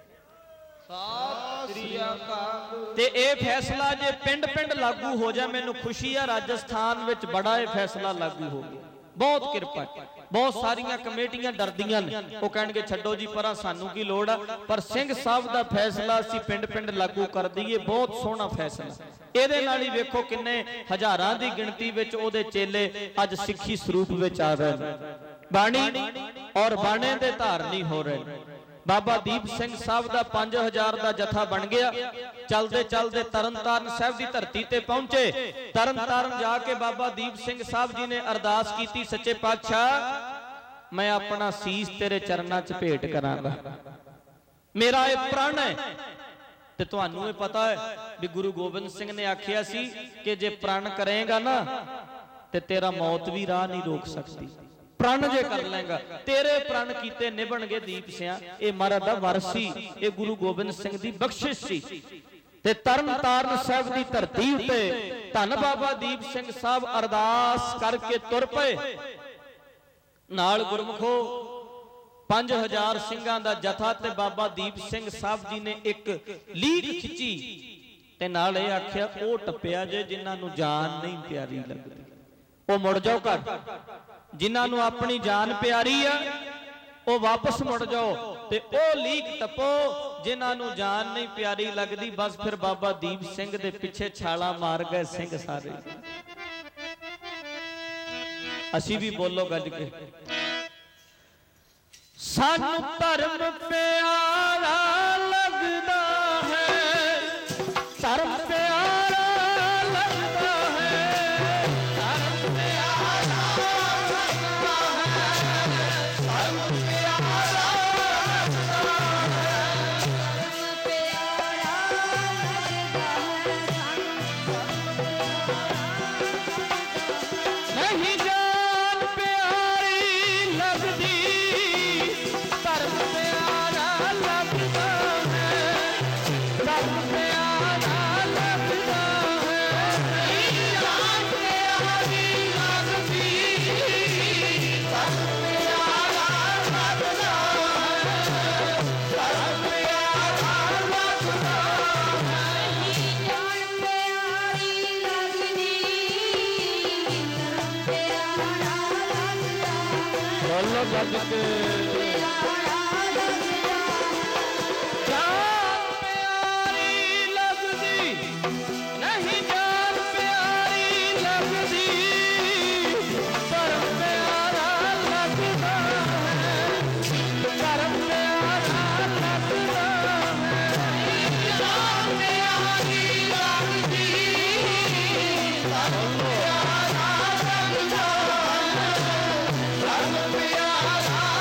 ते ये फैसला जे पिंड पिंड लागू हो जाए, मैनू खुशी है राजस्थान विच बड़ा ये फैसला लागू हो गया, बहुत किरपा है। बहुत सारियां कमेटियां डरदियां ने, वो कहणगे छड्डो जी परां सानू की लोड़ है, पर सिंह साहब दा फैसला असीं पिंड पिंड लागू कर दईए, बहुत सोहना फैसला। ਇਹਦੇ ਨਾਲ ਹੀ ਵੇਖੋ ਕਿੰਨੇ ਹਜ਼ਾਰਾਂ ਦੀ ਗਿਣਤੀ ਵਿੱਚ ਉਹਦੇ ਚੇਲੇ ਅੱਜ ਸਿੱਖੀ ਸਰੂਪ ਵਿੱਚ ਆ ਰਹੇ ਨੇ, ਬਾਣੀ ਔਰ ਬਾਣੇ ਦੇ ਧਾਰਨੀ ਹੋ ਰਹੇ ਨੇ। ਬਾਬਾ ਦੀਪ ਸਿੰਘ ਸਾਹਿਬ ਦਾ 5000 ਦਾ ਜਥਾ ਬਣ ਗਿਆ। ਚਲਦੇ ਚਲਦੇ ਤਰਨਤਾਰਨ ਸਾਹਿਬ ਦੀ ਧਰਤੀ ਤੇ ਪਹੁੰਚੇ। ਤਰਨਤਾਰਨ ਜਾ ਕੇ ਬਾਬਾ ਦੀਪ ਸਿੰਘ ਸਾਹਿਬ ਜੀ ਨੇ ਅਰਦਾਸ ਕੀਤੀ, ਸੱਚੇ ਪਾਤਸ਼ਾਹ ਮੈਂ ਆਪਣਾ ਸੀਸ ਤੇਰੇ ਚਰਨਾਂ 'ਚ ਭੇਟ ਕਰਾਂਗਾ, ਮੇਰਾ ਇਹ ਪ੍ਰਣ ਹੈ ਤੇ ਤੁਹਾਨੂੰ ਇਹ ਪਤਾ ਹੈ ਵੀ ਗੁਰੂ ਗੋਬਿੰਦ ਸਿੰਘ ਨੇ ਆਖਿਆ ਸੀ ਕਿ ਜੇ ਪ੍ਰਣ ਕਰੇਗਾ ਨਾ ਤੇ ਤੇਰਾ ਮੌਤ ਵੀ ਰਾਹ ਨਹੀਂ ਰੋਕ ਸਕਦੀ। ਪ੍ਰਣ ਜੇ ਕਰ ਲੇਗਾ ਤੇਰੇ ਪ੍ਰਣ ਕੀਤੇ ਨਿਭਣਗੇ ਦੀਪ ਸਿਆਂ। ਇਹ ਮਹਾਰਾਜ ਦਾ ਵਰ ਸੀ, ਇਹ ਗੁਰੂ ਗੋਬਿੰਦ ਸਿੰਘ ਦੀ ਬਖਸ਼ਿਸ਼ ਸੀ। ਤੇ ਤਰਨ ਤਾਰਨ ਸਾਹਿਬ ਦੀ ਧਰਤੀ ਉੱਤੇ ਧੰਨ ਬਾਬਾ ਦੀਪ ਸਿੰਘ ਸਾਹਿਬ ਅਰਦਾਸ ਕਰਕੇ ਤੁਰ ਪਏ। ਨਾਲ ਗੁਰਮਖੋ 5000 ਸਿੰਘਾਂ ਦਾ ਜਥਾ ਤੇ ਬਾਬਾ ਦੀਪ ਸਿੰਘ ਸਾਹਿਬ ਜੀ ਨੇ ਇੱਕ ਲੀਕ ਖਿੱਚੀ ਤੇ ਨਾਲ ਇਹ ਆਖਿਆ ਉਹ ਟੱਪਿਆ ਜੇ ਜਿਨ੍ਹਾਂ ਨੂੰ ਜਾਨ ਨਹੀਂ ਪਿਆਰੀ ਲੱਗਦੀ, ਉਹ ਮੁੜ ਜਾਓ ਘਰ। ਜਿਨ੍ਹਾਂ ਨੂੰ ਆਪਣੀ ਜਾਨ ਪਿਆਰੀ ਆ ਉਹ ਵਾਪਸ ਮੁੜ ਜਾਓ ਤੇ ਉਹ ਲੀਕ ਟੱਪੋ ਜਿਨ੍ਹਾਂ ਨੂੰ ਜਾਨ ਨਹੀਂ ਪਿਆਰੀ ਲੱਗਦੀ। ਬਸ ਫਿਰ ਬਾਬਾ ਦੀਪ ਸਿੰਘ ਦੇ ਪਿੱਛੇ ਛਾਲਾ ਮਾਰ ਗਏ ਸਿੰਘ ਸਾਰੇ। ਅਸੀਂ ਵੀ ਬੋਲੋ ਗੱਜ ਕੇ, ਸਾਨੂੰ ਧਰਮ ਪਿਆਰਾ ਲੱਗਦਾ ਹੈ, ਧਰਮ ਪਿਆਰਾ ਲੱਗਦਾ ਹੈ, ਧਰਮ ਪਿਆਰਾ ਲੱਗਦਾ ਹੈ, ਧਰਮ ਪਿਆਰਾ ਲੱਗਦਾ ਹੈ, ਨਹੀਂ ਜਾਨ ਪਿਆਰੀ ਲੱਗਦੀ, ਧਰਮ ਪਿਆਰਾ ਲੱਗਦਾ ਹੈ, ਧਰਮ ਪਿਆਰਾ ਲੱਗਦਾ ਹੈ, ਨਹੀਂ ਜਾਨ ਪਿਆਰੀ ਲੱਗਦੀ, ਧਰਮ ਪਿਆਰਾ ਲੱਗਦਾ ਹੈ, ਧਰਮ ਪਿਆਰਾ ਲੱਗਦਾ ਹੈ, ਨਹੀਂ ਜਾਨ ਪਿਆਰੀ ਲੱਗਦੀ, ਧਰਮ ਪਿਆਰਾ ਲੱਗਦਾ ਹੈ। ਬੋਲੋ ਗੱਜ ਕੇ, ਜਾਨ ਪਿਆਰੀ ਲੱਗਦੀ, ਨਹੀਂ ਜਾਨ ਪਿਆਰੀ ਲੱਗਦੀ, ਧਰਮ ਪਿਆਰਾ ਲੱਗਦਾ ਹੈ, ਧਰਮ ਪਿਆਰਾ ਲੱਗਦਾ ਹੈ, ਨਹੀਂ ਜਾਨ ਪਿਆਰੀ ਲੱਗਦੀ, ਧਰਮ ਪਿਆਰਾ ਲੱਗਦਾ ਹੈ, ਧਰਮ ਪਿਆਰਾ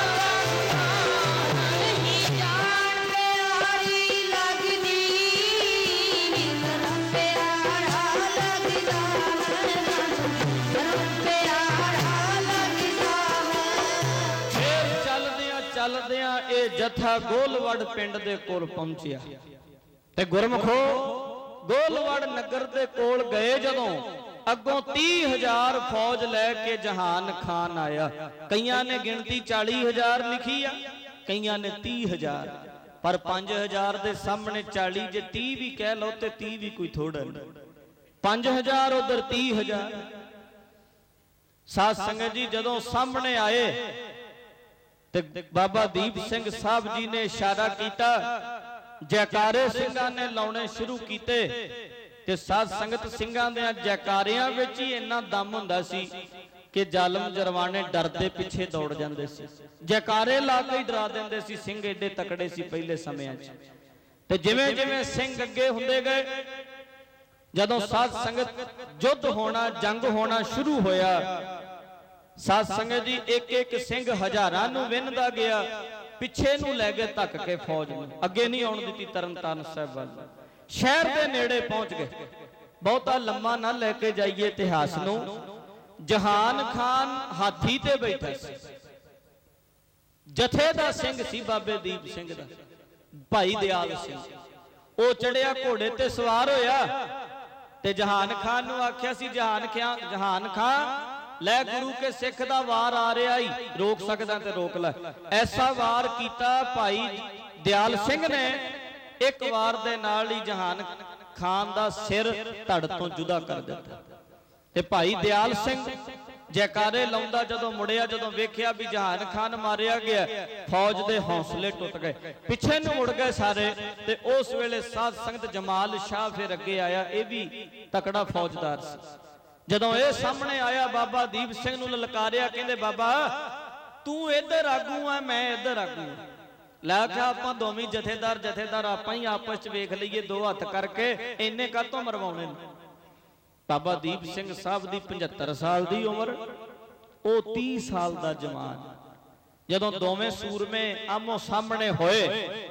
ਚਲਦਿਆਂ ਇਹ ਜਥਾ ਗੋਲਵੜ ਪਿੰਡ ਦੇ ਕੋਲ ਪਹੁੰਚਿਆ ਤੇ ਗੁਰਮਖੋ ਗੋਲਵੜ ਨਗਰ ਦੇ ਕੋਲ ਗਏ ਜਦੋਂ ਅੱਗੋਂ 30,000 ਫੌਜ ਲੈ ਕੇ ਜਹਾਨ ਖਾਨ ਆਇਆ। ਕਈਆਂ ਨੇ ਗਿਣਤੀ 40,000 ਲਿਖੀ ਆ, ਕਈਆਂ ਨੇ 30,000, ਪਰ 5,000 ਦੇ ਸਾਹਮਣੇ 40 ਜੇ 30 ਵੀ ਕਹਿ ਲਓ ਤੇ 30 ਵੀ ਕੋਈ ਥੋੜਾ ਨਹੀਂ। 5,000 ਉਧਰ 30,000। ਸਾਧ ਸੰਗਤ ਜੀ ਜਦੋਂ ਸਾਹਮਣੇ ਆਏ ਤੇ ਬਾਬਾ ਦੀਪ ਸਿੰਘ ਸਾਹਿਬ ਜੀ ਨੇ ਇਸ਼ਾਰਾ ਕੀਤਾ, ਜੈਕਾਰੇ ਸਿੰਘਾਂ ਨੇ ਲਾਉਣੇ ਸ਼ੁਰੂ ਕੀਤੇ ਤੇ ਸਾਧ ਸੰਗਤ ਸਿੰਘਾਂ ਦੇ ਜੈਕਾਰਿਆਂ ਵਿੱਚ ਹੀ ਇੰਨਾ ਦਮ ਹੁੰਦਾ ਸੀ ਕਿ ਜ਼ਾਲਮ ਜਰਵਾਣੇ ਡਰਦੇ ਪਿੱਛੇ ਦੌੜ ਜਾਂਦੇ ਸੀ। ਜੈਕਾਰੇ ਲਾ ਕੇ ਹੀ ਡਰਾ ਦਿੰਦੇ ਸੀ। ਸਿੰਘ ਏਡੇ ਤਕੜੇ ਸੀ ਪਹਿਲੇ ਸਮਿਆਂ 'ਚ। ਤੇ ਜਿਵੇਂ ਜਿਵੇਂ ਸਿੰਘ ਅੱਗੇ ਹੁੰਦੇ ਗਏ, ਜਦੋਂ ਸਾਧ ਸੰਗਤ ਯੁੱਧ ਹੋਣਾ, ਜੰਗ ਹੋਣਾ ਸ਼ੁਰੂ ਹੋਇਆ, ਸਾਧ ਸੰਗਤ ਜੀ ਇੱਕ ਇੱਕ ਸਿੰਘ ਹਜ਼ਾਰਾਂ ਨੂੰ ਵਿੰਨਦਾ ਗਿਆ, ਪਿੱਛੇ ਨੂੰ ਲੈ ਕੇ ਧੱਕ ਕੇ ਫੌਜ ਨੂੰ ਅੱਗੇ ਨਹੀਂ ਆਉਣ ਦਿੱਤੀ ਤਰਨ ਤਾਰਨ ਸਾਹਿਬ ਵੱਲ। ਸ਼ਹਿਰ ਦੇ ਨੇੜੇ ਪਹੁੰਚ ਗਏ। ਬਹੁਤਾ ਲੰਮਾ ਨਾ ਲੈ ਕੇ ਜਾਈਏ ਇਤਿਹਾਸ ਨੂੰ। ਜਹਾਨ ਖਾਨ ਹਾਥੀ ਤੇ ਬੈਠਾ ਸੀ, ਜਥੇ ਦਾ ਸਿੰਘ ਸੀ ਬਾਬੇ ਦੀਪ ਸਿੰਘ ਦਾ, ਭਾਈ ਦਿਆਲ ਸਿੰਘ। ਉਹ ਚੜਿਆ ਘੋੜੇ ਤੇ ਸਵਾਰ ਹੋਇਆ ਤੇ ਜਹਾਨ ਖਾਨ ਨੂੰ ਆਖਿਆ ਸੀ, ਜਹਾਨ ਖਾਨ ਲੈ ਗੁਰੂ ਕੇ ਸਿੱਖ ਦਾ ਵਾਰ ਆ ਰਿਹਾ ਈ, ਰੋਕ ਸਕਦਾ ਤੇ ਰੋਕ ਲੈ। ਐਸਾ ਵਾਰ ਕੀਤਾ ਭਾਈ ਦਿਆਲ ਸਿੰਘ ਨੇ, ਇੱਕ ਵਾਰ ਦੇ ਨਾਲ ਹੀ ਜਹਾਨ ਖਾਨ ਦਾ ਸਿਰ ਧੜ ਤੋਂ ਜੁਦਾ ਕਰ ਦਿੱਤਾ। ਤੇ ਭਾਈ ਦਿਆਲ ਸਿੰਘ ਜੈਕਾਰੇ ਲਾਉਂਦਾ ਜਦੋਂ ਮੁੜਿਆ, ਜਦੋਂ ਵੇਖਿਆ ਵੀ ਜਹਾਨ ਖਾਨ ਮਾਰਿਆ ਗਿਆ, ਫੌਜ ਦੇ ਹੌਸਲੇ ਟੁੱਟ ਗਏ, ਪਿੱਛੇ ਨੂੰ ਮੁੜ ਗਏ ਸਾਰੇ। ਤੇ ਉਸ ਵੇਲੇ ਸਾਧ ਸੰਗਤ ਜਮਾਲ ਸ਼ਾਹ ਫਿਰ ਅੱਗੇ ਆਇਆ, ਇਹ ਵੀ ਤਕੜਾ ਫੌਜਦਾਰ ਸੀ। ਜਦੋਂ ਇਹ ਸਾਹਮਣੇ ਆਇਆ, ਬਾਬਾ ਦੀਪ ਸਿੰਘ ਨੂੰ ਲਲਕਾਰਿਆ, ਕਹਿੰਦੇ ਬਾਬਾ ਤੂੰ ਇੱਧਰ ਆਗੂ ਆ, ਮੈਂ ਇੱਧਰ ਆਗੂ ਆ। ਲੈ ਕੇ ਆਪਾਂ ਦੋਵੇਂ ਜਥੇਦਾਰ ਆਪਾਂ ਹੀ ਆਪਸ ਚ ਵੇਖ ਲਈਏ, ਦੋ ਹੱਥ ਕਰਕੇ ਇੰਨੇ ਕਾਹਤੋਂ ਮਰਵਾਉਣੇ ਨੇ। ਬਾਬਾ ਦੀਪ ਸਿੰਘ ਸਾਹਿਬ ਦੀ 75 ਸਾਲ ਦੀ ਉਮਰ, ਉਹ 30 ਸਾਲ ਦਾ ਜਵਾਨ। ਜਦੋਂ ਦੋਵੇਂ ਸੂਰਮੇ ਆਮੋ ਸਾਹਮਣੇ ਹੋਏ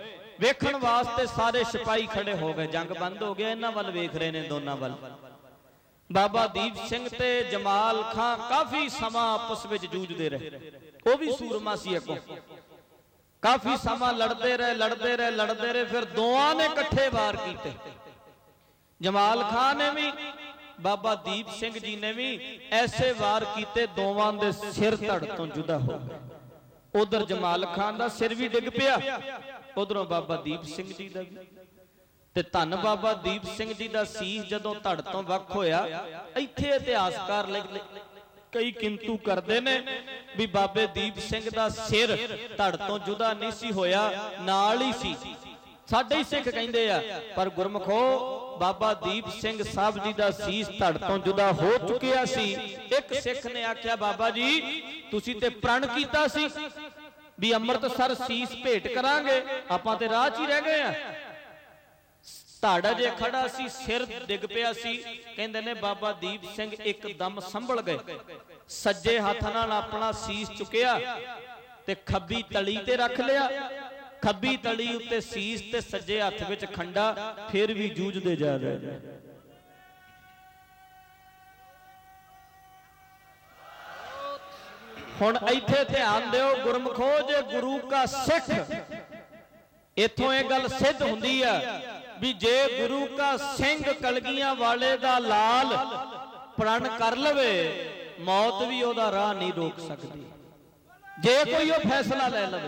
ਵੇਖਣ ਵਾਸਤੇ ਸਾਰੇ ਸਿਪਾਹੀ ਖੜੇ ਹੋ ਗਏ। ਜੰਗ ਬੰਦ ਹੋ ਗਿਆ, ਇਹਨਾਂ ਵੱਲ ਵੇਖ ਰਹੇ ਨੇ, ਦੋਨਾਂ ਵੱਲ। ਬਾਬਾ ਦੀਪ ਸਿੰਘ ਤੇ ਜਮਾਲ ਖਾਂ ਕਾਫੀ ਸਮਾਂ ਆਪਸ ਵਿੱਚ ਜੂਝਦੇ ਰਹੇ। ਉਹ ਵੀ ਸੂਰਮਾ ਸੀ ਅੱਗੋਂ। ਕਾਫੀ ਸਮਾਂ ਲੜਦੇ ਰਹੇ। ਫਿਰ ਦੋਵਾਂ ਨੇ ਇਕੱਠੇ ਵਾਰ ਕੀਤੇ। ਜਮਾਲ ਖਾਂ ਨੇ ਵੀ, ਬਾਬਾ ਦੀਪ ਸਿੰਘ ਜੀ ਨੇ ਵੀ ਐਸੇ ਵਾਰ ਕੀਤੇ, ਦੋਵਾਂ ਦੇ ਸਿਰ ਧੜ ਤੋਂ ਜੁਦਾ ਹੋ ਗਏ। ਉਧਰ ਜਮਾਲ ਖਾਨ ਦਾ ਸਿਰ ਵੀ ਡਿੱਗ ਪਿਆ, ਉਧਰੋਂ ਬਾਬਾ ਦੀਪ ਸਿੰਘ ਜੀ ਦਾ ਵੀ। ਤੇ ਧੰਨ ਬਾਬਾ ਦੀਪ ਸਿੰਘ ਜੀ ਦਾ ਸੀਸ ਜਦੋਂ ਧੜ ਤੋਂ ਵੱਖ ਹੋਇਆ, ਇੱਥੇ ਇਤਿਹਾਸਕਾਰ ਕਈ ਕਿੰਤੂ ਕਰਦੇ ਨੇ ਵੀ ਬਾਬੇ ਦੀਪ ਸਿੰਘ ਦਾ ਸਿਰ ਧੜ ਤੋਂ ਜੁਦਾ ਨਹੀਂ ਸੀ ਹੋਇਆ, ਨਾਲ ਹੀ ਸੀ। ਸਾਡੇ ਹੀ ਸਿੱਖ ਕਹਿੰਦੇ ਆ, ਪਰ ਗੁਰਮਖੋ ਬਾਬਾ ਦੀਪ ਸਿੰਘ ਸਾਹਿਬ ਜੀ ਦਾ ਸੀਸ ਧੜ ਤੋਂ ਜੁਦਾ ਹੋ ਚੁੱਕਿਆ ਸੀ। ਇੱਕ ਸਿੱਖ ਨੇ ਆਖਿਆ, ਬਾਬਾ ਜੀ ਤੁਸੀਂ ਤੇ ਪ੍ਰਣ ਕੀਤਾ ਸੀ ਵੀ ਅੰਮ੍ਰਿਤਸਰ ਸੀਸ ਭੇਟ ਕਰਾਂਗੇ, ਆਪਾਂ ਤੇ ਰਾਹ 'ਚ ਹੀ ਰਹਿ ਗਏ ਆ। ਧੜ ਜੇ ਖੜਾ ਸੀ, ਸਿਰ ਡਿੱਗ ਪਿਆ ਸੀ। ਕਹਿੰਦੇ ਨੇ ਬਾਬਾ ਦੀਪ ਸਿੰਘ ਇੱਕਦਮ ਸੰਭਲ ਗਏ, ਸੱਜੇ ਹੱਥ ਨਾਲ ਆਪਣਾ ਸੀਸ ਚੁੱਕਿਆ ਤੇ ਖੱਬੀ ਤਲੀ ਤੇ ਰੱਖ ਲਿਆ। ਖੱਬੀ ਤਲੀ ਉੱਤੇ ਸੀਸ ਤੇ ਸੱਜੇ ਹੱਥ ਵਿੱਚ ਖੰਡਾ, ਫਿਰ ਵੀ ਜੂਝਦੇ ਜਾ ਰਹੇ ਨੇ। ਹੁਣ ਇੱਥੇ ਧਿਆਨ ਦਿਓ ਗੁਰਮਖੋ, ਜੇ ਗੁਰੂ ਕਾ ਸਿੱਖ, ਇਥੋਂ ਇਹ ਗੱਲ ਸਿੱਧ ਹੁੰਦੀ ਆ ਵੀ ਜੇ ਗੁਰੂ ਕਾ ਸਿੰਘ ਕਲਗੀਆਂ ਵਾਲੇ ਦਾ ਲਾਲ ਪ੍ਰਣ ਕਰ ਲਵੇ, ਮੌਤ ਵੀ ਉਹਦਾ ਰਾਹ ਨਹੀਂ ਰੋਕ ਸਕਦੀ, ਜੇ ਕੋਈ ਉਹ ਫੈਸਲਾ ਲੈ ਲਵੇ।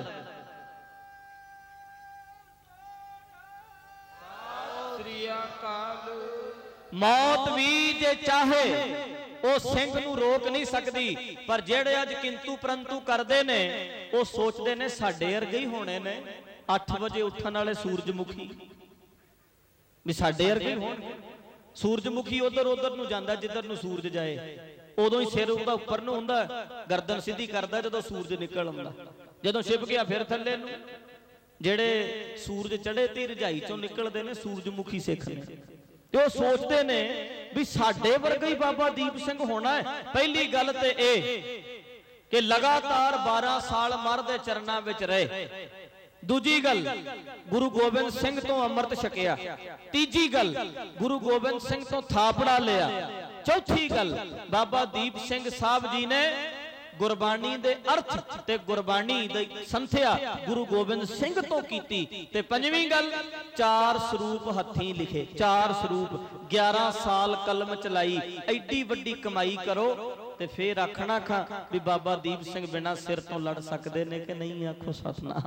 ਮੌਤ ਵੀ ਜੇ ਚਾਹੇ ਉਹ ਸਿੰਘ ਨੂੰ ਰੋਕ ਨਹੀਂ ਸਕਦੀ। ਪਰ ਜਿਹੜੇ ਅੱਜ ਕਿੰਤੂ ਪਰੰਤੂ ਕਰਦੇ ਨੇ, ਉਹ ਸੋਚਦੇ ਨੇ ਸਾਡੇ ਵਰਗੇ ਹੀ ਹੋਣੇ ਨੇ, 8 ਵਜੇ ਉੱਠਣ ਵਾਲੇ ਸੂਰਜਮੁਖੀ ਵੀ ਸਾਡੇ ਵਰਗੇ ਹੀ ਹੋਣਗੇ। ਸੂਰਜਮੁਖੀ ਉਧਰ ਨੂੰ ਜਾਂਦਾ ਜਿੱਧਰ ਨੂੰ ਸੂਰਜ ਜਾਏ, ਉਦੋਂ ਹੀ ਸਿਰ ਉਹਦਾ ਉੱਪਰ ਨੂੰ ਹੁੰਦਾ, ਗਰਦਨ ਸਿੱਧੀ ਕਰਦਾ ਜਦੋਂ ਸੂਰਜ ਨਿਕਲ ਆਉਂਦਾ। ਜਦੋਂ ਛਿਪ ਗਿਆ ਫਿਰ ਥੱਲੇ ਨੂੰ। ਜਿਹੜੇ ਸੂਰਜ ਚੜੇ ਤੇ ਰਜਾਈ ਚੋਂ ਨਿਕਲਦੇ ਨੇ, ਸੂਰਜਮੁਖੀ ਸਿੱਖ ਨੇ, ਤੇ ਉਹ ਸੋਚਦੇ ਨੇ ਵੀ ਸਾਡੇ ਵਰਗਾ ਹੀ ਬਾਬਾ ਦੀਪ ਸਿੰਘ ਹੋਣਾ ਹੈ। ਪਹਿਲੀ ਗੱਲ ਤੇ ਇਹ ਕਿ ਲਗਾਤਾਰ 12 ਸਾਲ ਮਰ ਦੇ ਚਰਨਾਂ ਵਿੱਚ ਰਹੇ। ਦੂਜੀ ਗੱਲ, ਗੁਰੂ ਗੋਬਿੰਦ ਸਿੰਘ ਤੋਂ ਅੰਮ੍ਰਿਤ ਛਕਿਆ। ਤੀਜੀ ਗੱਲ, ਗੁਰੂ ਗੋਬਿੰਦ ਸਿੰਘ ਤੋਂ ਥਾਪੜਾ ਲਿਆ। ਚੌਥੀ ਗੱਲ, ਬਾਬਾ ਦੀਪ ਸਿੰਘ ਸਾਹਿਬ ਜੀ ਨੇ ਗੁਰਬਾਣੀ ਦੇ ਅਰਥ ਤੇ ਗੁਰਬਾਣੀ ਦੀ ਸੰਥਿਆ ਗੁਰੂ ਗੋਬਿੰਦ ਸਿੰਘ ਤੋਂ ਕੀਤੀ। ਤੇ ਪੰਜਵੀਂ ਗੱਲ, 4 ਸਰੂਪ ਹੱਥੀਂ ਲਿਖੇ। 4 ਸਰੂਪ, 11 ਸਾਲ ਕਲਮ ਚਲਾਈ। ਐਡੀ ਵੱਡੀ ਕਮਾਈ ਕਰੋ ਤੇ ਫੇਰ ਆਖਣਾ ਖਾਂ ਵੀ ਬਾਬਾ ਦੀਪ ਸਿੰਘ ਬਿਨਾਂ ਸਿਰ ਤੋਂ ਲੜ ਸਕਦੇ ਨੇ ਕਿ ਨਹੀਂ? ਆਖੋ ਸਤਨਾਮ।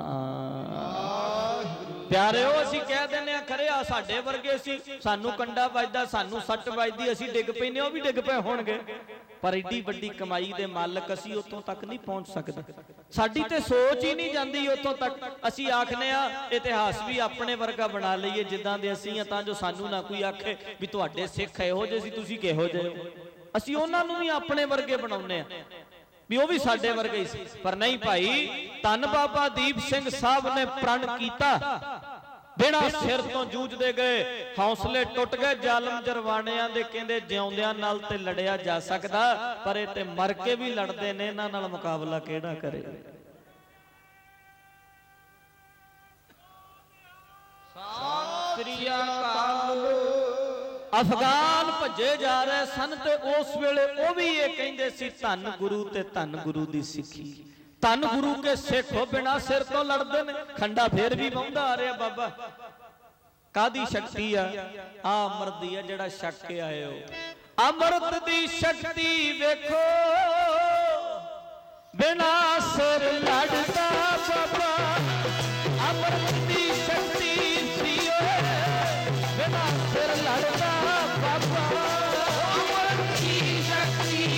ਪਿਆਰਿਓ, ਅਸੀਂ ਕਹਿ ਦਿੰਦੇ ਆ ਖਰੇ ਆ ਸਾਡੇ ਵਰਗੇ ਸੀ, ਸਾਨੂੰ ਕੰਡਾ ਵੱਜਦਾ, ਸਾਨੂੰ ਸੱਟ ਵੱਜਦੀ, ਅਸੀਂ ਡਿੱਗ ਪੈਨੇ, ਉਹ ਵੀ ਡਿੱਗ ਪਏ ਹੋਣਗੇ। ਪਰ ਏਡੀ ਵੱਡੀ ਕਮਾਈ ਦੇ ਮਾਲਕ ਅਸੀਂ ਉੱਥੋਂ ਤੱਕ ਨਹੀਂ ਪਹੁੰਚ ਸਕਦੇ। ਸਾਡੀ ਤੇ ਸੋਚ ਹੀ ਨਹੀਂ ਜਾਂਦੀ ਉੱਥੋਂ ਤੱਕ। ਅਸੀਂ ਆਖਨੇ ਆ ਇਤਿਹਾਸ ਵੀ ਆਪਣੇ ਵਰਗਾ ਬਣਾ ਲਈਏ ਜਿੱਦਾਂ ਦੇ ਅਸੀਂ ਆ, ਤਾਂ ਜੋ ਸਾਨੂੰ ਨਾ ਕੋਈ ਆਖੇ ਵੀ ਤੁਹਾਡੇ ਸਿੱਖ ਇਹੋ ਜਿਹੇ ਸੀ, ਤੁਸੀਂ ਕਿਹੋ ਜਿਹੇ ਹੋ। ਅਸੀਂ ਉਹਨਾਂ ਨੂੰ ਵੀ ਆਪਣੇ ਵਰਗੇ ਬਣਾਉਂਦੇ ਆ ਵੀ ਉਹ ਵੀ ਸਾਡੇ ਵਰਗੇ ਹੀ ਸੀ। ਪਰ ਨਹੀਂ ਭਾਈ, ਧੰਨ ਬਾਬਾ ਦੀਪ ਸਿੰਘ ਸਾਹਿਬ ਨੇ ਪ੍ਰਣ ਕੀਤਾ, ਬਿਨਾਂ ਸਿਰ ਤੋਂ ਜੂਝਦੇ ਗਏ, ਹੌਸਲੇ ਟੁੱਟ ਗਏ। ਜ਼ਾਲਮ ਜਰਵਾਣਿਆਂ ਦੇ ਕਹਿੰਦੇ ਜਿਉਂਦਿਆਂ ਨਾਲ ਤੇ ਲੜਿਆ ਜਾ ਸਕਦਾ, ਪਰ ਇਹ ਤੇ ਮਰ ਕੇ ਵੀ ਲੜਦੇ ਨੇ, ਇਹਨਾਂ ਨਾਲ ਮੁਕਾਬਲਾ ਕਿਹੜਾ ਕਰੇ। ਸਤਿ ਸ੍ਰੀ ਅਕਾਲ। ਅਫਗਾਨ ਭੱਜੇ ਜਾ ਰਹੇ ਸਨ ਤੇ ਉਸ ਵੇਲੇ ਉਹ ਵੀ ਇਹ ਕਹਿੰਦੇ ਸੀ, ਧੰਨ ਗੁਰੂ ਤੇ ਧੰਨ ਗੁਰੂ ਦੀ ਸਿੱਖੀ। ਧੰਨ ਗੁਰੂ ਕੇ ਸਿੱਖ ਹੋ, ਬਿਨਾਂ ਸਿਰ ਤੋਂ ਲੜਦੇ ਨੇ। ਖੰਡਾ ਫੇਰ ਵੀ ਵਾਹੁੰਦਾ ਆ ਰਿਹਾ। ਬਾਬਾ ਕਾਦੀ ਸ਼ਕਤੀ ਆ? ਆ ਅੰਮ੍ਰਿਤ ਦੀ ਆ ਜਿਹੜਾ ਛਕ ਕੇ ਆਏ ਹੋ। ਅੰਮ੍ਰਿਤ ਦੀ ਸ਼ਕਤੀ ਵੇਖੋ, ਬਿਨਾਂ ਸਿਰ ਲੜਦਾ ਬਾਬਾ। ਅੰਮ੍ਰਿਤ ਦੀ ਸ਼ਕਤੀ ਸੀ ਓਏ, ਬਿਨਾਂ ਸਿਰ ਲੜਦਾ ਬਾਬਾ। ਅੰਮ੍ਰਿਤ ਦੀ ਸ਼ਕਤੀ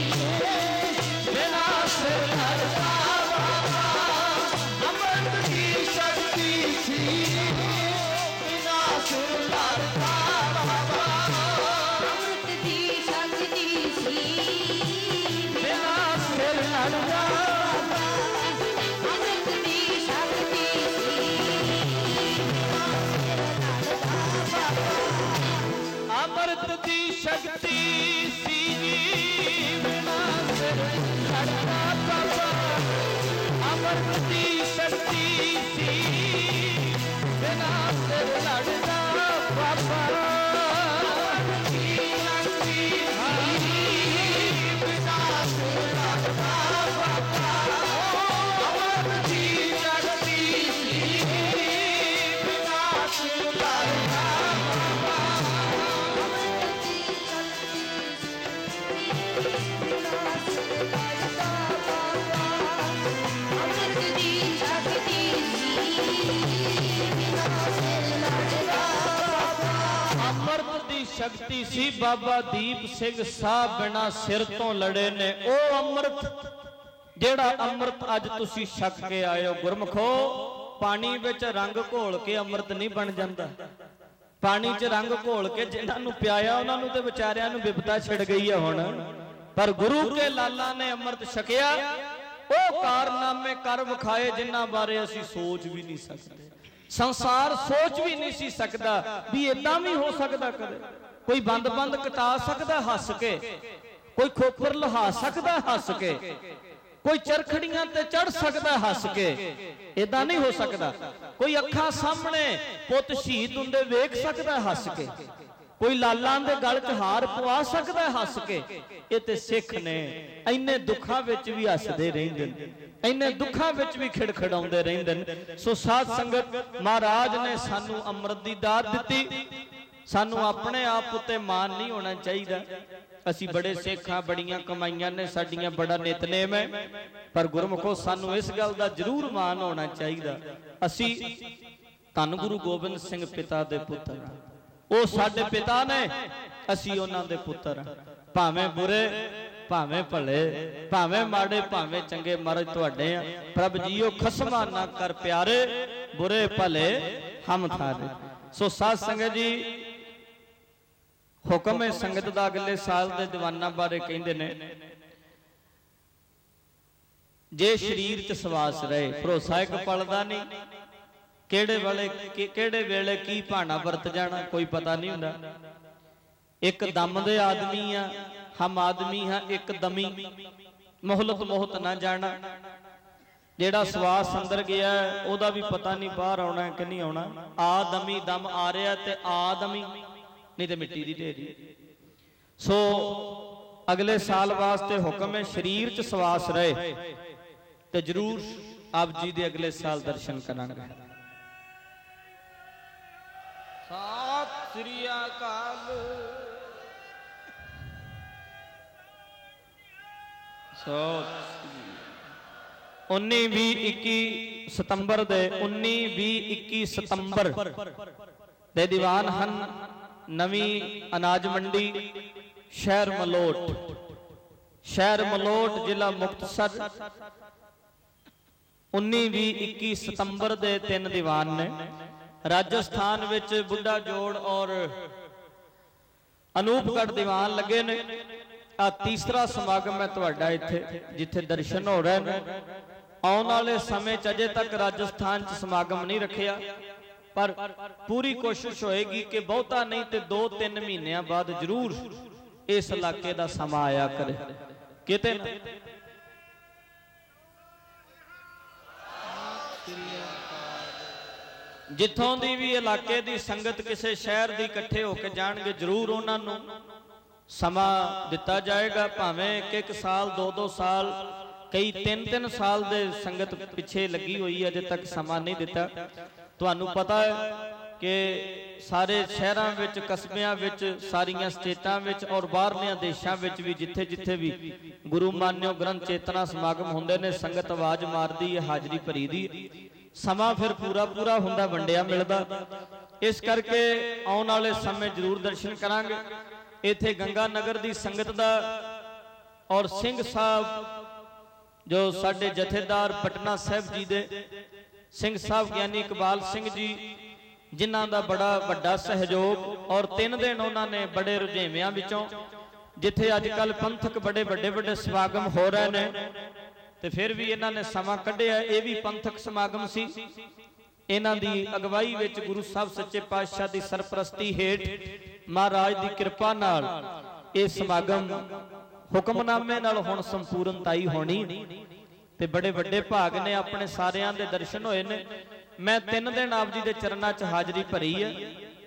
ਬਿਨਾਂ ਸਿਰ ਲੜਦਾ ਬਾਬਾ। ਅੰਮ੍ਰਿਤ ਦੀ ਸ਼ਕਤੀ ਸੀ, ਬਿਨਾਂ ਸਿਰ ਲੜਦਾ ਬਾਬਾ। ਅੰਮ੍ਰਿਤ ਦੀ ਸ਼ਕਤੀ ਸੀ, ਬਿਨਾਂ ਸਿਰ ਲੜਦਾ ਬਾਬਾ। ਅੰਮ੍ਰਿਤ ਦੀ ਸ਼ਕਤੀ ਅੰਮ੍ਰਿਤ ਦੀ ਸ਼ਕਤੀ ਸੀ, ਬਿਨਾਂ ਸਿਰ ਲੜਦਾ ਬਾਬਾ। ਅੰਮ੍ਰਿਤ ਦੀ ਸ਼ਕਤੀ ਸੀ, ਬਾਬਾ ਸ਼ਕਤੀ ਸੀ ਬਾਬਾ ਦੀਪ ਸਿੰਘ ਸਾਹਿਬ ਬਿਨਾ ਸਿਰ ਤੋਂ ਲੜੇ ਨੇ। ਉਹ ਅੰਮ੍ਰਿਤ ਜਿਹੜਾ ਅੰਮ੍ਰਿਤ ਅੱਜ ਤੁਸੀਂ ਛਕ ਕੇ ਆਏ ਹੋ ਗੁਰਮਖੋ, ਪਾਣੀ ਵਿੱਚ ਰੰਗ ਘੋਲ ਕੇ ਅੰਮ੍ਰਿਤ ਨਹੀਂ ਬਣ ਜਾਂਦਾ। ਪਾਣੀ 'ਚ ਰੰਗ ਘੋਲ ਕੇ ਜਿਨ੍ਹਾਂ ਨੂੰ ਪਿਆਇਆ ਉਹਨਾਂ ਨੂੰ ਤੇ ਵਿਚਾਰਿਆਂ ਨੂੰ ਵਿਪਤਾ ਛਿੜ ਗਈ ਹੈ ਹੁਣ, ਪਰ ਗੁਰੂ ਕੇ ਲਾਲਾਂ ਨੇ ਅੰਮ੍ਰਿਤ ਛਕਿਆ। ਉਹ ਕਾਰਨਾਮੇ ਕਰ ਵਿਖਾਏ ਜਿਨ੍ਹਾਂ ਬਾਰੇ ਅਸੀਂ ਸੋਚ ਵੀ ਨਹੀਂ ਸਕਦੇ। ਸੰਸਾਰ ਸੋਚ ਵੀ ਨਹੀਂ ਸੀ ਸਕਦਾ ਵੀ ਇਦਾਂ ਵੀ ਹੋ ਸਕਦਾ। ਕਦੇ ਕੋਈ ਬੰਦ ਕਟਾ ਸਕਦਾ ਹੱਸ ਕੇ, ਕੋਈ ਖੋਖਰ ਲਹਾ ਸਕਦਾ ਹੱਸ ਕੇ, ਕੋਈ ਚਰਖੜੀਆਂ ਤੇ ਚੜ ਸਕਦਾ ਹੱਸ ਕੇ। ਇਦਾਂ ਨਹੀਂ ਹੋ ਸਕਦਾ। ਕੋਈ ਅੱਖਾਂ ਸਾਹਮਣੇ ਪੁੱਤ ਸ਼ਹੀਦ ਹੁੰਦੇ ਵੇਖ ਸਕਦਾ ਹੱਸ ਕੇ, ਕੋਈ ਲਾਲਾਂ ਦੇ ਗਲ 'ਚ ਹਾਰ ਪਵਾ ਸਕਦਾ ਹੱਸ ਕੇ। ਇਹ ਤੇ ਸਿੱਖ ਨੇ ਇੰਨੇ ਦੁੱਖਾਂ ਵਿੱਚ ਵੀ ਹੱਸਦੇ ਰਹਿੰਦੇ ਨੇ, ਇੰਨੇ ਦੁੱਖਾਂ ਵਿੱਚ ਵੀ ਖਿੜਖਿੜਾਉਂਦੇ ਰਹਿੰਦੇ ਨੇ। ਸੋ ਸਾਧ ਸੰਗਤ, ਮਹਾਰਾਜ ਨੇ ਸਾਨੂੰ ਅੰਮ੍ਰਿਤ ਦੀ ਦਾਤ ਦਿੱਤੀ। ਸਾਨੂੰ ਆਪਣੇ ਆਪ ਉੱਤੇ ਮਾਣ ਨਹੀਂ ਹੋਣਾ ਚਾਹੀਦਾ। ਅਸੀਂ ਬੜੇ ਸਿੱਖ ਹਾਂ, ਬੜੀਆਂ ਕਮਾਈਆਂ ਨੇ ਸਾਡੀਆਂ, ਬੜਾ ਨਿਤਨੇਮ ਹੈ, ਪਰ ਗੁਰਮੁਖੋ ਸਾਨੂੰ ਇਸ ਗੱਲ ਦਾ ਜ਼ਰੂਰ ਮਾਣ ਹੋਣਾ ਚਾਹੀਦਾ। ਅਸੀਂ ਧੰਨ ਗੁਰੂ ਗੋਬਿੰਦ ਸਿੰਘ ਪਿਤਾ ਦੇ ਪੁੱਤਰ ਹਾਂ। ਉਹ ਸਾਡੇ ਪਿਤਾ ਨੇ, ਅਸੀਂ ਉਹਨਾਂ ਦੇ ਪੁੱਤਰ ਹਾਂ। ਭਾਵੇਂ ਬੁਰੇ, ਭਾਵੇਂ ਭਲੇ, ਭਾਵੇਂ ਮਾੜੇ, ਭਾਵੇਂ ਚੰਗੇ, ਮਹਾਰਾਜ ਤੁਹਾਡੇ ਆ। ਪ੍ਰਭ ਜੀਓ ਖਸਮਾਂ ਨਾ ਕਰ ਪਿਆਰੇ, ਬੁਰੇ ਭਲੇ ਹਮ ਥਾਰੇ। ਸੋ ਸਾਧ ਸੰਗਤ ਜੀ, ਹੁਕਮ ਹੈ ਸੰਗਤ ਦਾ ਅਗਲੇ ਸਾਲ ਦੇ ਦੀਵਾਨਾਂ ਬਾਰੇ ਕਹਿੰਦੇ ਨੇ, ਜੇ ਸਰੀਰ 'ਚ ਸਵਾਸ ਰਹੇ, ਭਰੋਸਾ ਇੱਕ ਪਲ ਦਾ ਨਹੀਂ। ਕਿਹੜੇ ਵੇਲੇ ਕੀ ਭਾਣਾ ਵਰਤ ਜਾਣਾ ਕੋਈ ਪਤਾ ਨਹੀਂ ਹੁੰਦਾ। ਇੱਕ ਦਮ ਦੇ ਆਦਮੀ ਆ, ਹਮ ਆਦਮੀ ਹਾਂ ਇੱਕ ਦਮੀ, ਮੋਹਲਤ ਮੋਹਤ ਨਾ ਜਾਣਾ। ਜਿਹੜਾ ਸਵਾਸ ਅੰਦਰ ਗਿਆ ਉਹਦਾ ਵੀ ਪਤਾ ਨਹੀਂ ਬਾਹਰ ਆਉਣਾ ਕਿ ਨਹੀਂ ਆਉਣਾ। ਆਦਮੀ ਦਮ ਆ ਰਿਹਾ ਤੇ ਆਦਮੀ ਨਹੀਂ ਤੇ ਮਿੱਟੀ ਦੀ ਢੇਰੀ। ਸੋ ਅਗਲੇ ਸਾਲ ਵਾਸਤੇ ਹੁਕਮ ਹੈ ਸਰੀਰ 'ਚ ਸਵਾਸ ਰਹੇ ਤੇ ਜਰੂਰ ਆਪ ਜੀ ਦੇ ਅਗਲੇ ਸਾਲ ਦਰਸ਼ਨ ਕਰਾਂਗੇ। ਸਤਿ ਸ੍ਰੀ ਅਕਾਲ। ਸੋ 19 20 21 ਸਤੰਬਰ ਦੇ 19 20 21 ਸਤੰਬਰ ਦੇ ਦੀਵਾਨ ਹਨ ਨਵੀਂ ਅਨਾਜ ਮੰਡੀ, ਸ਼ਹਿਰ ਮਲੋਟ, ਜ਼ਿਲ੍ਹਾ ਮੁਕਤਸਰ। 19 20 21 ਸਤੰਬਰ ਦੇ 3 ਦੀਵਾਨ ਨੇ। ਰਾਜਸਥਾਨ ਵਿੱਚ ਬੁੱਢਾ ਜੋੜ ਔਰ ਅਨੂਪਗੜ੍ਹ ਦੀਵਾਨ ਲੱਗੇ ਨੇ। ਆ ਤੀਸਰਾ ਸਮਾਗਮ ਹੈ ਤੁਹਾਡਾ ਇੱਥੇ ਜਿੱਥੇ ਦਰਸ਼ਨ ਹੋ ਰਹੇ ਨੇ। ਆਉਣ ਵਾਲੇ ਸਮੇਂ 'ਚ ਅਜੇ ਤੱਕ ਰਾਜਸਥਾਨ 'ਚ ਸਮਾਗਮ ਨਹੀਂ ਰੱਖਿਆ, ਪਰ ਪੂਰੀ ਕੋਸ਼ਿਸ਼ ਹੋਏਗੀ ਕਿ ਬਹੁਤਾ ਨਹੀਂ ਤੇ 2-3 ਮਹੀਨਿਆਂ ਬਾਅਦ ਜ਼ਰੂਰ ਇਸ ਇਲਾਕੇ ਦਾ ਸਮਾਂ ਆਇਆ ਕਰੇ। ਕਿਤੇ ਜਿੱਥੋਂ ਦੀ ਵੀ ਇਲਾਕੇ ਦੀ ਸੰਗਤ ਕਿਸੇ ਸ਼ਹਿਰ ਦੀ ਇਕੱਠੇ ਹੋ ਕੇ ਜਾਣਗੇ, ਜ਼ਰੂਰ ਉਹਨਾਂ ਨੂੰ ਸਮਾਂ ਦਿੱਤਾ ਜਾਏਗਾ। ਭਾਵੇਂ ਇੱਕ ਸਾਲ 2-2 ਸਾਲ, ਕਈ 3-3 ਸਾਲ ਦੇ ਸੰਗਤ ਪਿੱਛੇ ਲੱਗੀ ਹੋਈ ਹੈ, ਅਜੇ ਤੱਕ ਸਮਾਂ ਨਹੀਂ ਦਿੱਤਾ। ਤੁਹਾਨੂੰ ਪਤਾ ਹੈ ਕਿ ਸਾਰੇ ਸ਼ਹਿਰਾਂ ਵਿੱਚ, ਕਸਬਿਆਂ ਵਿੱਚ, ਸਾਰੀਆਂ ਸਟੇਟਾਂ ਵਿੱਚ ਔਰ ਬਾਹਰਲੇ ਦੇਸ਼ਾਂ ਵਿੱਚ ਵੀ ਜਿੱਥੇ ਵੀ ਗੁਰੂ ਮਾਨਿਓ ਗ੍ਰੰਥ ਚੇਤਨਾ ਸਮਾਗਮ ਹੁੰਦੇ ਨੇ, ਸੰਗਤ ਆਵਾਜ਼ ਮਾਰਦੀ ਹੈ, ਹਾਜ਼ਰੀ ਭਰੀ ਦੀ। ਸਮਾਂ ਫਿਰ ਪੂਰਾ ਹੁੰਦਾ, ਵੰਡਿਆ ਮਿਲਦਾ। ਇਸ ਕਰਕੇ ਆਉਣ ਵਾਲੇ ਸਮੇਂ ਜ਼ਰੂਰ ਦਰਸ਼ਨ ਕਰਾਂਗੇ। ਇੱਥੇ ਗੰਗਾ ਨਗਰ ਦੀ ਸੰਗਤ ਦਾ ਔਰ ਸਿੰਘ ਸਾਹਿਬ ਜੋ ਸਾਡੇ ਜਥੇਦਾਰ ਪਟਨਾ ਸਾਹਿਬ ਜੀ ਦੇ ਸਿੰਘ ਸਾਹਿਬ ਗਿਆਨੀ ਇਕਬਾਲ ਸਿੰਘ ਜੀ, ਜਿਨ੍ਹਾਂ ਦਾ ਬੜਾ ਵੱਡਾ ਸਹਿਯੋਗ ਔਰ 3 ਦਿਨ ਉਹਨਾਂ ਨੇ ਬੜੇ ਰੁਝੇਵਿਆਂ ਵਿੱਚੋਂ, ਜਿੱਥੇ ਅੱਜ ਕੱਲ ਪੰਥਕ ਬੜੇ ਵੱਡੇ ਸਮਾਗਮ ਹੋ ਰਹੇ ਨੇ, ਤੇ ਫਿਰ ਵੀ ਇਹਨਾਂ ਨੇ ਸਮਾਂ ਕੱਢਿਆ। ਇਹ ਵੀ ਪੰਥਕ ਸਮਾਗਮ ਸੀ। ਇਹਨਾਂ ਦੀ ਅਗਵਾਈ ਵਿੱਚ ਗੁਰੂ ਸਾਹਿਬ ਸੱਚੇ ਪਾਤਸ਼ਾਹ ਦੀ ਸਰਪ੍ਰਸਤੀ ਹੇਠ ਮਹਾਰਾਜ ਦੀ ਕਿਰਪਾ ਨਾਲ ਇਹ ਸਮਾਗਮ ਹੁਕਮਨਾਮੇ ਨਾਲ ਹੁਣ ਸੰਪੂਰਨਤਾਈ ਹੋਣੀ ਤੇ ਬੜੇ ਵੱਡੇ ਭਾਗ ਨੇ। ਆਪਣੇ ਸਾਰਿਆਂ ਦੇ ਦਰਸ਼ਨ ਹੋਏ ਨੇ। ਮੈਂ 3 ਦਿਨ ਆਪ ਜੀ ਦੇ ਚਰਨਾਂ 'ਚ ਹਾਜ਼ਰੀ ਭਰੀ ਹੈ।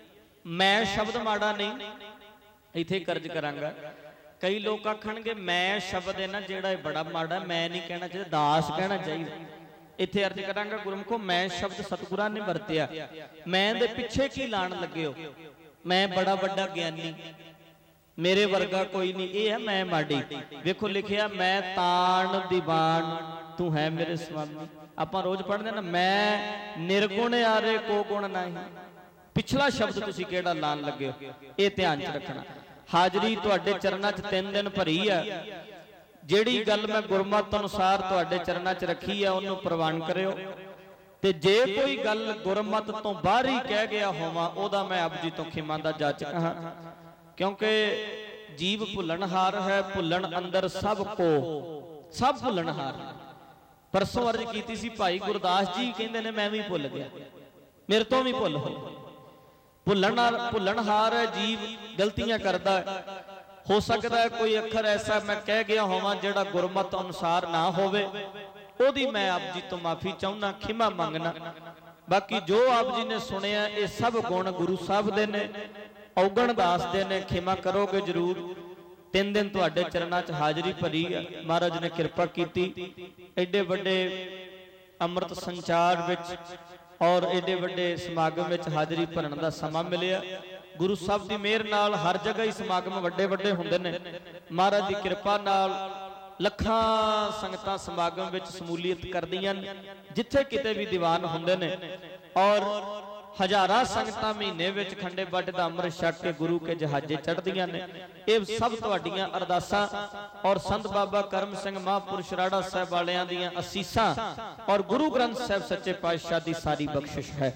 मैं शब्द माड़ा नहीं, इथे कर्ज करांगा। कई लोग आखणगे मैं शब्द है ना जिहड़ा बड़ा माड़ा, मैं नहीं कहना चाहिए, दास कहना चाहिए। इथे अर्ज करांगा गुरमुखो, मैं शब्द सतगुरां ने वरतिया, मैं दे पिछे की लाण लगे हो, मैं बड़ा बड़ा ज्ञानी, मेरे वर्गा कोई नहीं, ये है मैं माड़ी। वेखो लिखिया मैं ताण दीवान तू है मेरे स्वामी। आपां रोज पढ़दे ना, मैं निर्गुण आरे को गुण नहीं। पिछला शब्द तुसीं किहड़ा लाण लगे हो, ये ध्यान च रखना। हाजरी तुहाडे चरनां च 3 दिन भरी आ, ਜਿਹੜੀ ਗੱਲ मैं गुरमत अनुसार तुहाडे चरनां च रखी है ਉਹਨੂੰ ਪ੍ਰਵਾਨ करियो। ਤੇ ਜੇ ਕੋਈ ਗੱਲ ਗੁਰਮਤ ਤੋਂ ਬਾਹਰ ਹੀ ਕਹਿ ਗਿਆ ਹੋਵਾਂ, ਉਹਦਾ ਮੈਂ ਆਪ ਜੀ ਤੋਂ ਖਿਮਾ ਦਾ ਜਾਚਕ ਹਾਂ, ਕਿਉਂਕਿ ਜੀਵ ਭੁੱਲਣਹਾਰ ਹੈ, ਭੁੱਲਣ ਅੰਦਰ ਸਭ ਕੋ, ਸਭ ਭੁੱਲਣਹਾਰ। ਪਰਸੋਂ ਅਰਜ਼ ਕੀਤੀ ਸੀ, ਭਾਈ ਗੁਰਦਾਸ ਜੀ ਕਹਿੰਦੇ ਨੇ ਮੈਂ ਵੀ ਭੁੱਲ ਗਿਆ, ਮੇਰੇ ਤੋਂ ਵੀ ਭੁੱਲ ਹੋ। ਭੁੱਲਣਹਾਰ ਹੈ ਜੀਵ, ਗਲਤੀਆਂ ਕਰਦਾ ਹੈ। हो सकता है कोई अखर ऐसा मैं कह गया होवां जिहड़ा गुरमत अनुसार ना होवे, ओदी मैं आप जी तो माफी चाहुंदा, खिमा मंगना। बाकी जो आप जी ने सुनिया ये सब गुण गुरु साहब दे ने, औगण दास दे ने, खिमा करोगे जरूर। 3 दिन तुहाडे चरनां च हाजरी भरी है, महाराज ने किरपा कीती, एडे वड्डे अमृत संचार विच और एडे वड्डे समागम विच हाजरी भरन दा समां मिलिया। गुरु साहब की मेहर नाल हर जगह ही समागम वड्डे वड्डे हुंदे ने, महाराज की कृपा नाल लखां संगतां समागम विच समूलीयत करदियां ने, जिथे किते भी दीवान हुंदे ने, और हजारां संगतां महीने विच खंडे बट दा अमृत छक के गुरु के जहाजे चढ़दियां ने। ये सब तुहाडीआं अरदासां और संत बाबा करम सिंह महापुरुष राड़ा साहब वालियां दीआं असीसां और गुरु ग्रंथ साहब सच्चे पातशाह दी सारी बख्शिश है।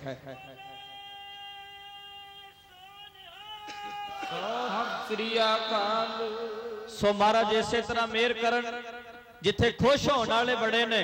सो महाराज इसे तरह मेहर करन, जिथे खुश होने वाले बड़े ने,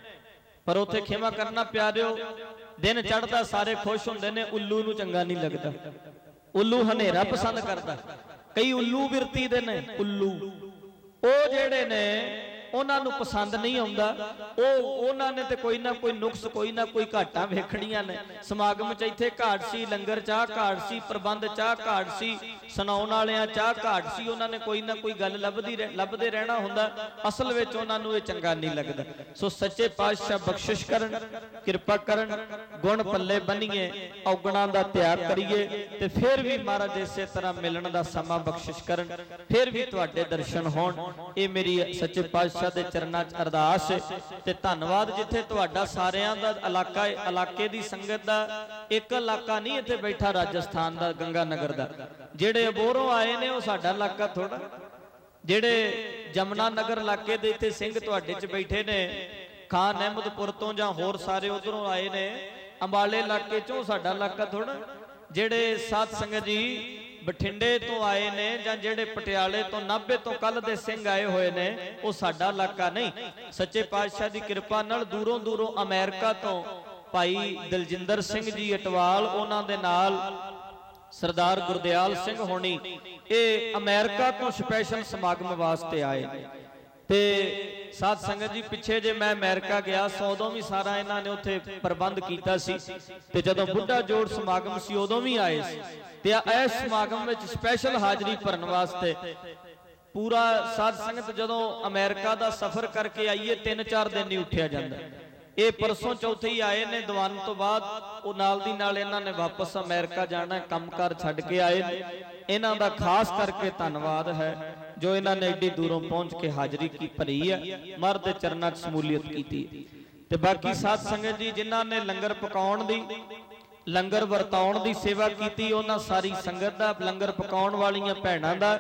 पर उथे खिमा करना प्यारिओ, दिन चढ़ता सारे खुश होंदे ने, उल्लू नूं चंगा नहीं लगता। उल्लू हनेरा पसंद करता। कई उल्लू बिरती दे ने, उल्लू ओ जेड़े ने ਉਹਨਾਂ ਨੂੰ पसंद नहीं आउंदा, ਉਹਨਾਂ ने ते कोई ना कोई नुक्स, कोई ना कोई घाटा वेखणीਆਂ ने। समागम च इत्थे घाट सी, लंगर चाह घाट सी, प्रबंध चाह घाट सी, सुनाउण वालियां चाह घाट सी, ਉਹਨਾਂ ने कोई ना कोई गल लभदे रहना हुंदा। असल विच ਉਹਨਾਂ ਨੂੰ ਇਹ चंगा नहीं लगदा। सो सच्चे पातशाह बख्शिश करन, किरपा करन, गुण पल्ले बनीए, औगणां दा त्याग करिए, ते फिर भी महाराज इसे तरह मिलण दा समा बख्शिश करन, फिर भी तुहाडे दर्शन होण। ये मेरी सच्चे पातशाह दे चरनां च अरदास ते धन्नवाद। जिथे तुहाडा सारियां दा इलाका, इलाके दी संगत दा एक इलाका नहीं इत्थे बैठा, राजस्थान दा गंगानगर दा, जेड़े अबोरों आए ने वो साडा इलाका थोड़ा, जेड़े जमुना नगर इलाके दे इत्थे सिंह तुहाडे च बैठे ने, खान अहमदपुर तो जां होर सारे उधरों आए ने, अंबाले इलाके चों साडा इलाका थोड़ा, जेड़े साध संगत जी बठिंडे तो आए ने, जां जेड़े पटियाले तो, नाभे तो कल दे सिंह आए हुए ने, वो साडा इलाका नहीं। सच्चे पातशाह दी कृपा नाल दूरों दूरों अमेरिका तो भाई दलजिंदर सिंह जी अटवाल, उन्हां दे नाल सरदार गुरदयाल सिंह होनी, ये अमेरिका तो स्पैशल समागम वास्ते आए। ते साध संगत जी पिछे जे मैं अमेरिका गया, उदों भी सारा इन्हां ने उत्थे प्रबंध कीता सी, ते जदों बुढ़ा जोड़ समागम सी उदों भी आए सी, ते इस समागम विच स्पैशल हाजरी भरन वास्ते पूरा साध संगत जदों अमेरिका दा सफर करके आईए 3-4 दिन नहीं उठिया जांदा। ये परसों चौथे ही आए ने, दीवान तो बाद वो नाल दी नाल इन्हां ने वापस अमेरिका जाना, कामकार छड्ड के आए ने। इन्हां दा खास करके धन्नवाद है जो इन्हां ने एडी दूरों पहुंच के हाजरी की भरी है, महाराज दे चरनां च समूलीयत कीती। ते बाकी साध संगत जी जिन्हां ने लंगर पकाउण दी, लंगर वरताउण दी सेवा कीती, उन्हां सारी संगत दा, लंगर पकाउण वालियां भैणां दा,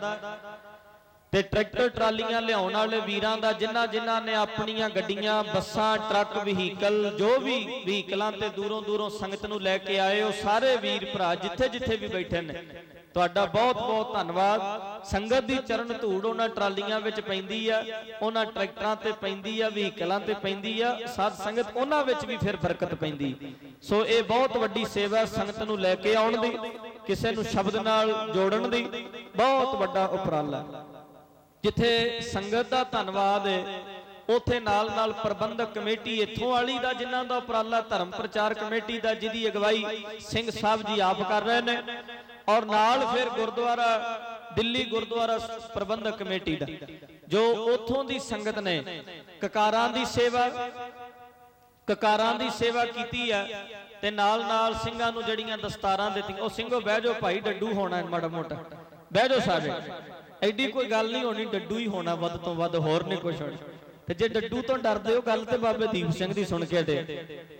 ते ट्रैक्टर ट्रालियां लियाउण वाले वीरां दा, जिन्हां जिन्हां ने अपनियां गड्डियां, बसां, ट्रक, व्हीकल, जो भी व्हीकलां ते दूरों दूरों संगत नूं लैके आए, वो सारे वीर भरा जिथे जिथे भी बैठे ने, तुहाडा बहुत बहुत धन्नवाद। संगत दी चरण धूड़ उन्हां ट्रालियां विच पैंदी आ, उन्हां ट्रैक्टरां ते पैंदी आ, व्हीकलां ते पैंदी आ, साध संगत उन्हां विच भी फिर बरकत पैंदी। सो ये बहुत वड्डी सेवा संगत नूं लैके आउण दी, किसे नूं शब्द नाल जोड़न दी बहुत वड्डा उपराला। जिथे संगत दा धन्नवाद है, उथे नाल नाल प्रबंधक कमेटी इत्थों वाली दा, जिन्हां दा उपराला धर्म प्रचार कमेटी दा, जिहदी अगवाई सिंह साहब जी आप कर रहे ने, और नाल फिर गुरुद्वारा दिल्ली गुरुद्वारा प्रबंधक कमेटी दा जो उथों दी संगत ने ककारां दी सेवा कीती है ते नाल नाल सिंघां नूं जड़ियां दस्तारां दित्तियां। ओ सिंघो बह जाओ भाई, डड्डू होना माड़ा मोटा, बह जाओ सारे, एडी कोई गल नहीं होनी, डड्डू ही होना वध तो वध, होर नहीं कुछ होना। ते जे डड्डू तो डरदे हो गल ते बाबे दीप सिंह दी सुन के हटे,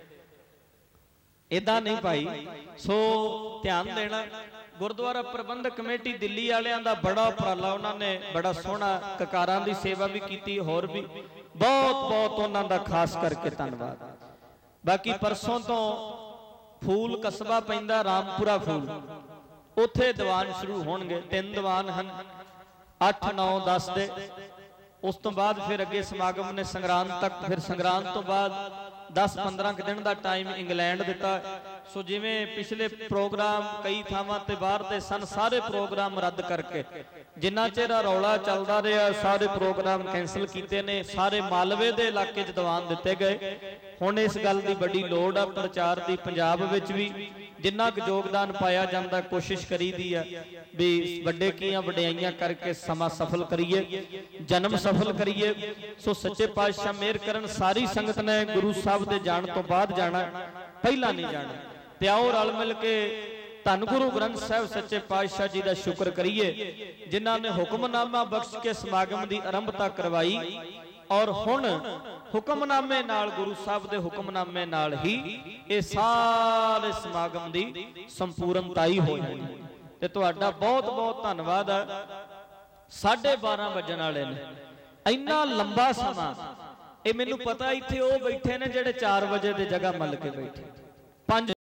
इदां नहीं भाई। सो ध्यान देना। गुरुद्वारा प्रबंधक कमेटी दिल्ली वालियां दा बड़ा उपराला, उन्होंने बड़ा सोहना ककारां दी सेवा भी कीती, होर भी बहुत बहुत उन्हां दा खास करके धन्नवाद। बाकी परसों तो फूल कस्बा पैंदा रामपुरा फूल, उत्थे दीवान शुरू होणगे, 3 दीवान हैं 8 9 10 दे। उस तो बाद फिर अगे समागम ने संग्रांद तक, फिर संग्रांद तो बाद 10-15 दिन का टाइम इंग्लैंड दिता। सो जिवें पिछले प्रोग्राम कई थावां ते बाहर ते सन, सारे प्रोग्राम रद्द करके जिन्ना चेर रौला चलता रहा सारे प्रोग्राम कैंसल किए ने। सारे मालवे के इलाके च दीवान दिते गए। हुण इस गल की बड़ी लोड़ आ प्रचार की, पंजाब विच भी जिन्ना क योगदान पाया जाता कोशिश करी दी है भी वड्डे कीआं वड्डियाइयां करके समा सफल करिए, जन्म सफल करिए। सो सच्चे पातशाह मेहर करन, सारी संगत ने गुरु साहब दे जाण तो बाद जाना, पहला नहीं जाना। ते आओ रल मिल के धन गुरु ग्रंथ साहब सच्चे पातशाह जी का शुक्र करिए जिन्हां ने हुक्मनामा बख्श के समागम की आरंभता करवाई। और हुण हुक्मनामे नाल, गुरु साहब दे हुक्मनामे नाल ही ये सारे समागम की संपूर्णताई हो जाएगी। ते तुहाडा बहुत बहुत धन्नवाद है। 12:30 बजण वाले ने, इन्ना लंबा समा ये मैनूं पता इत्थे ओ बैठे ने जिहड़े 4 बजे की जगह मल के बैठे, 5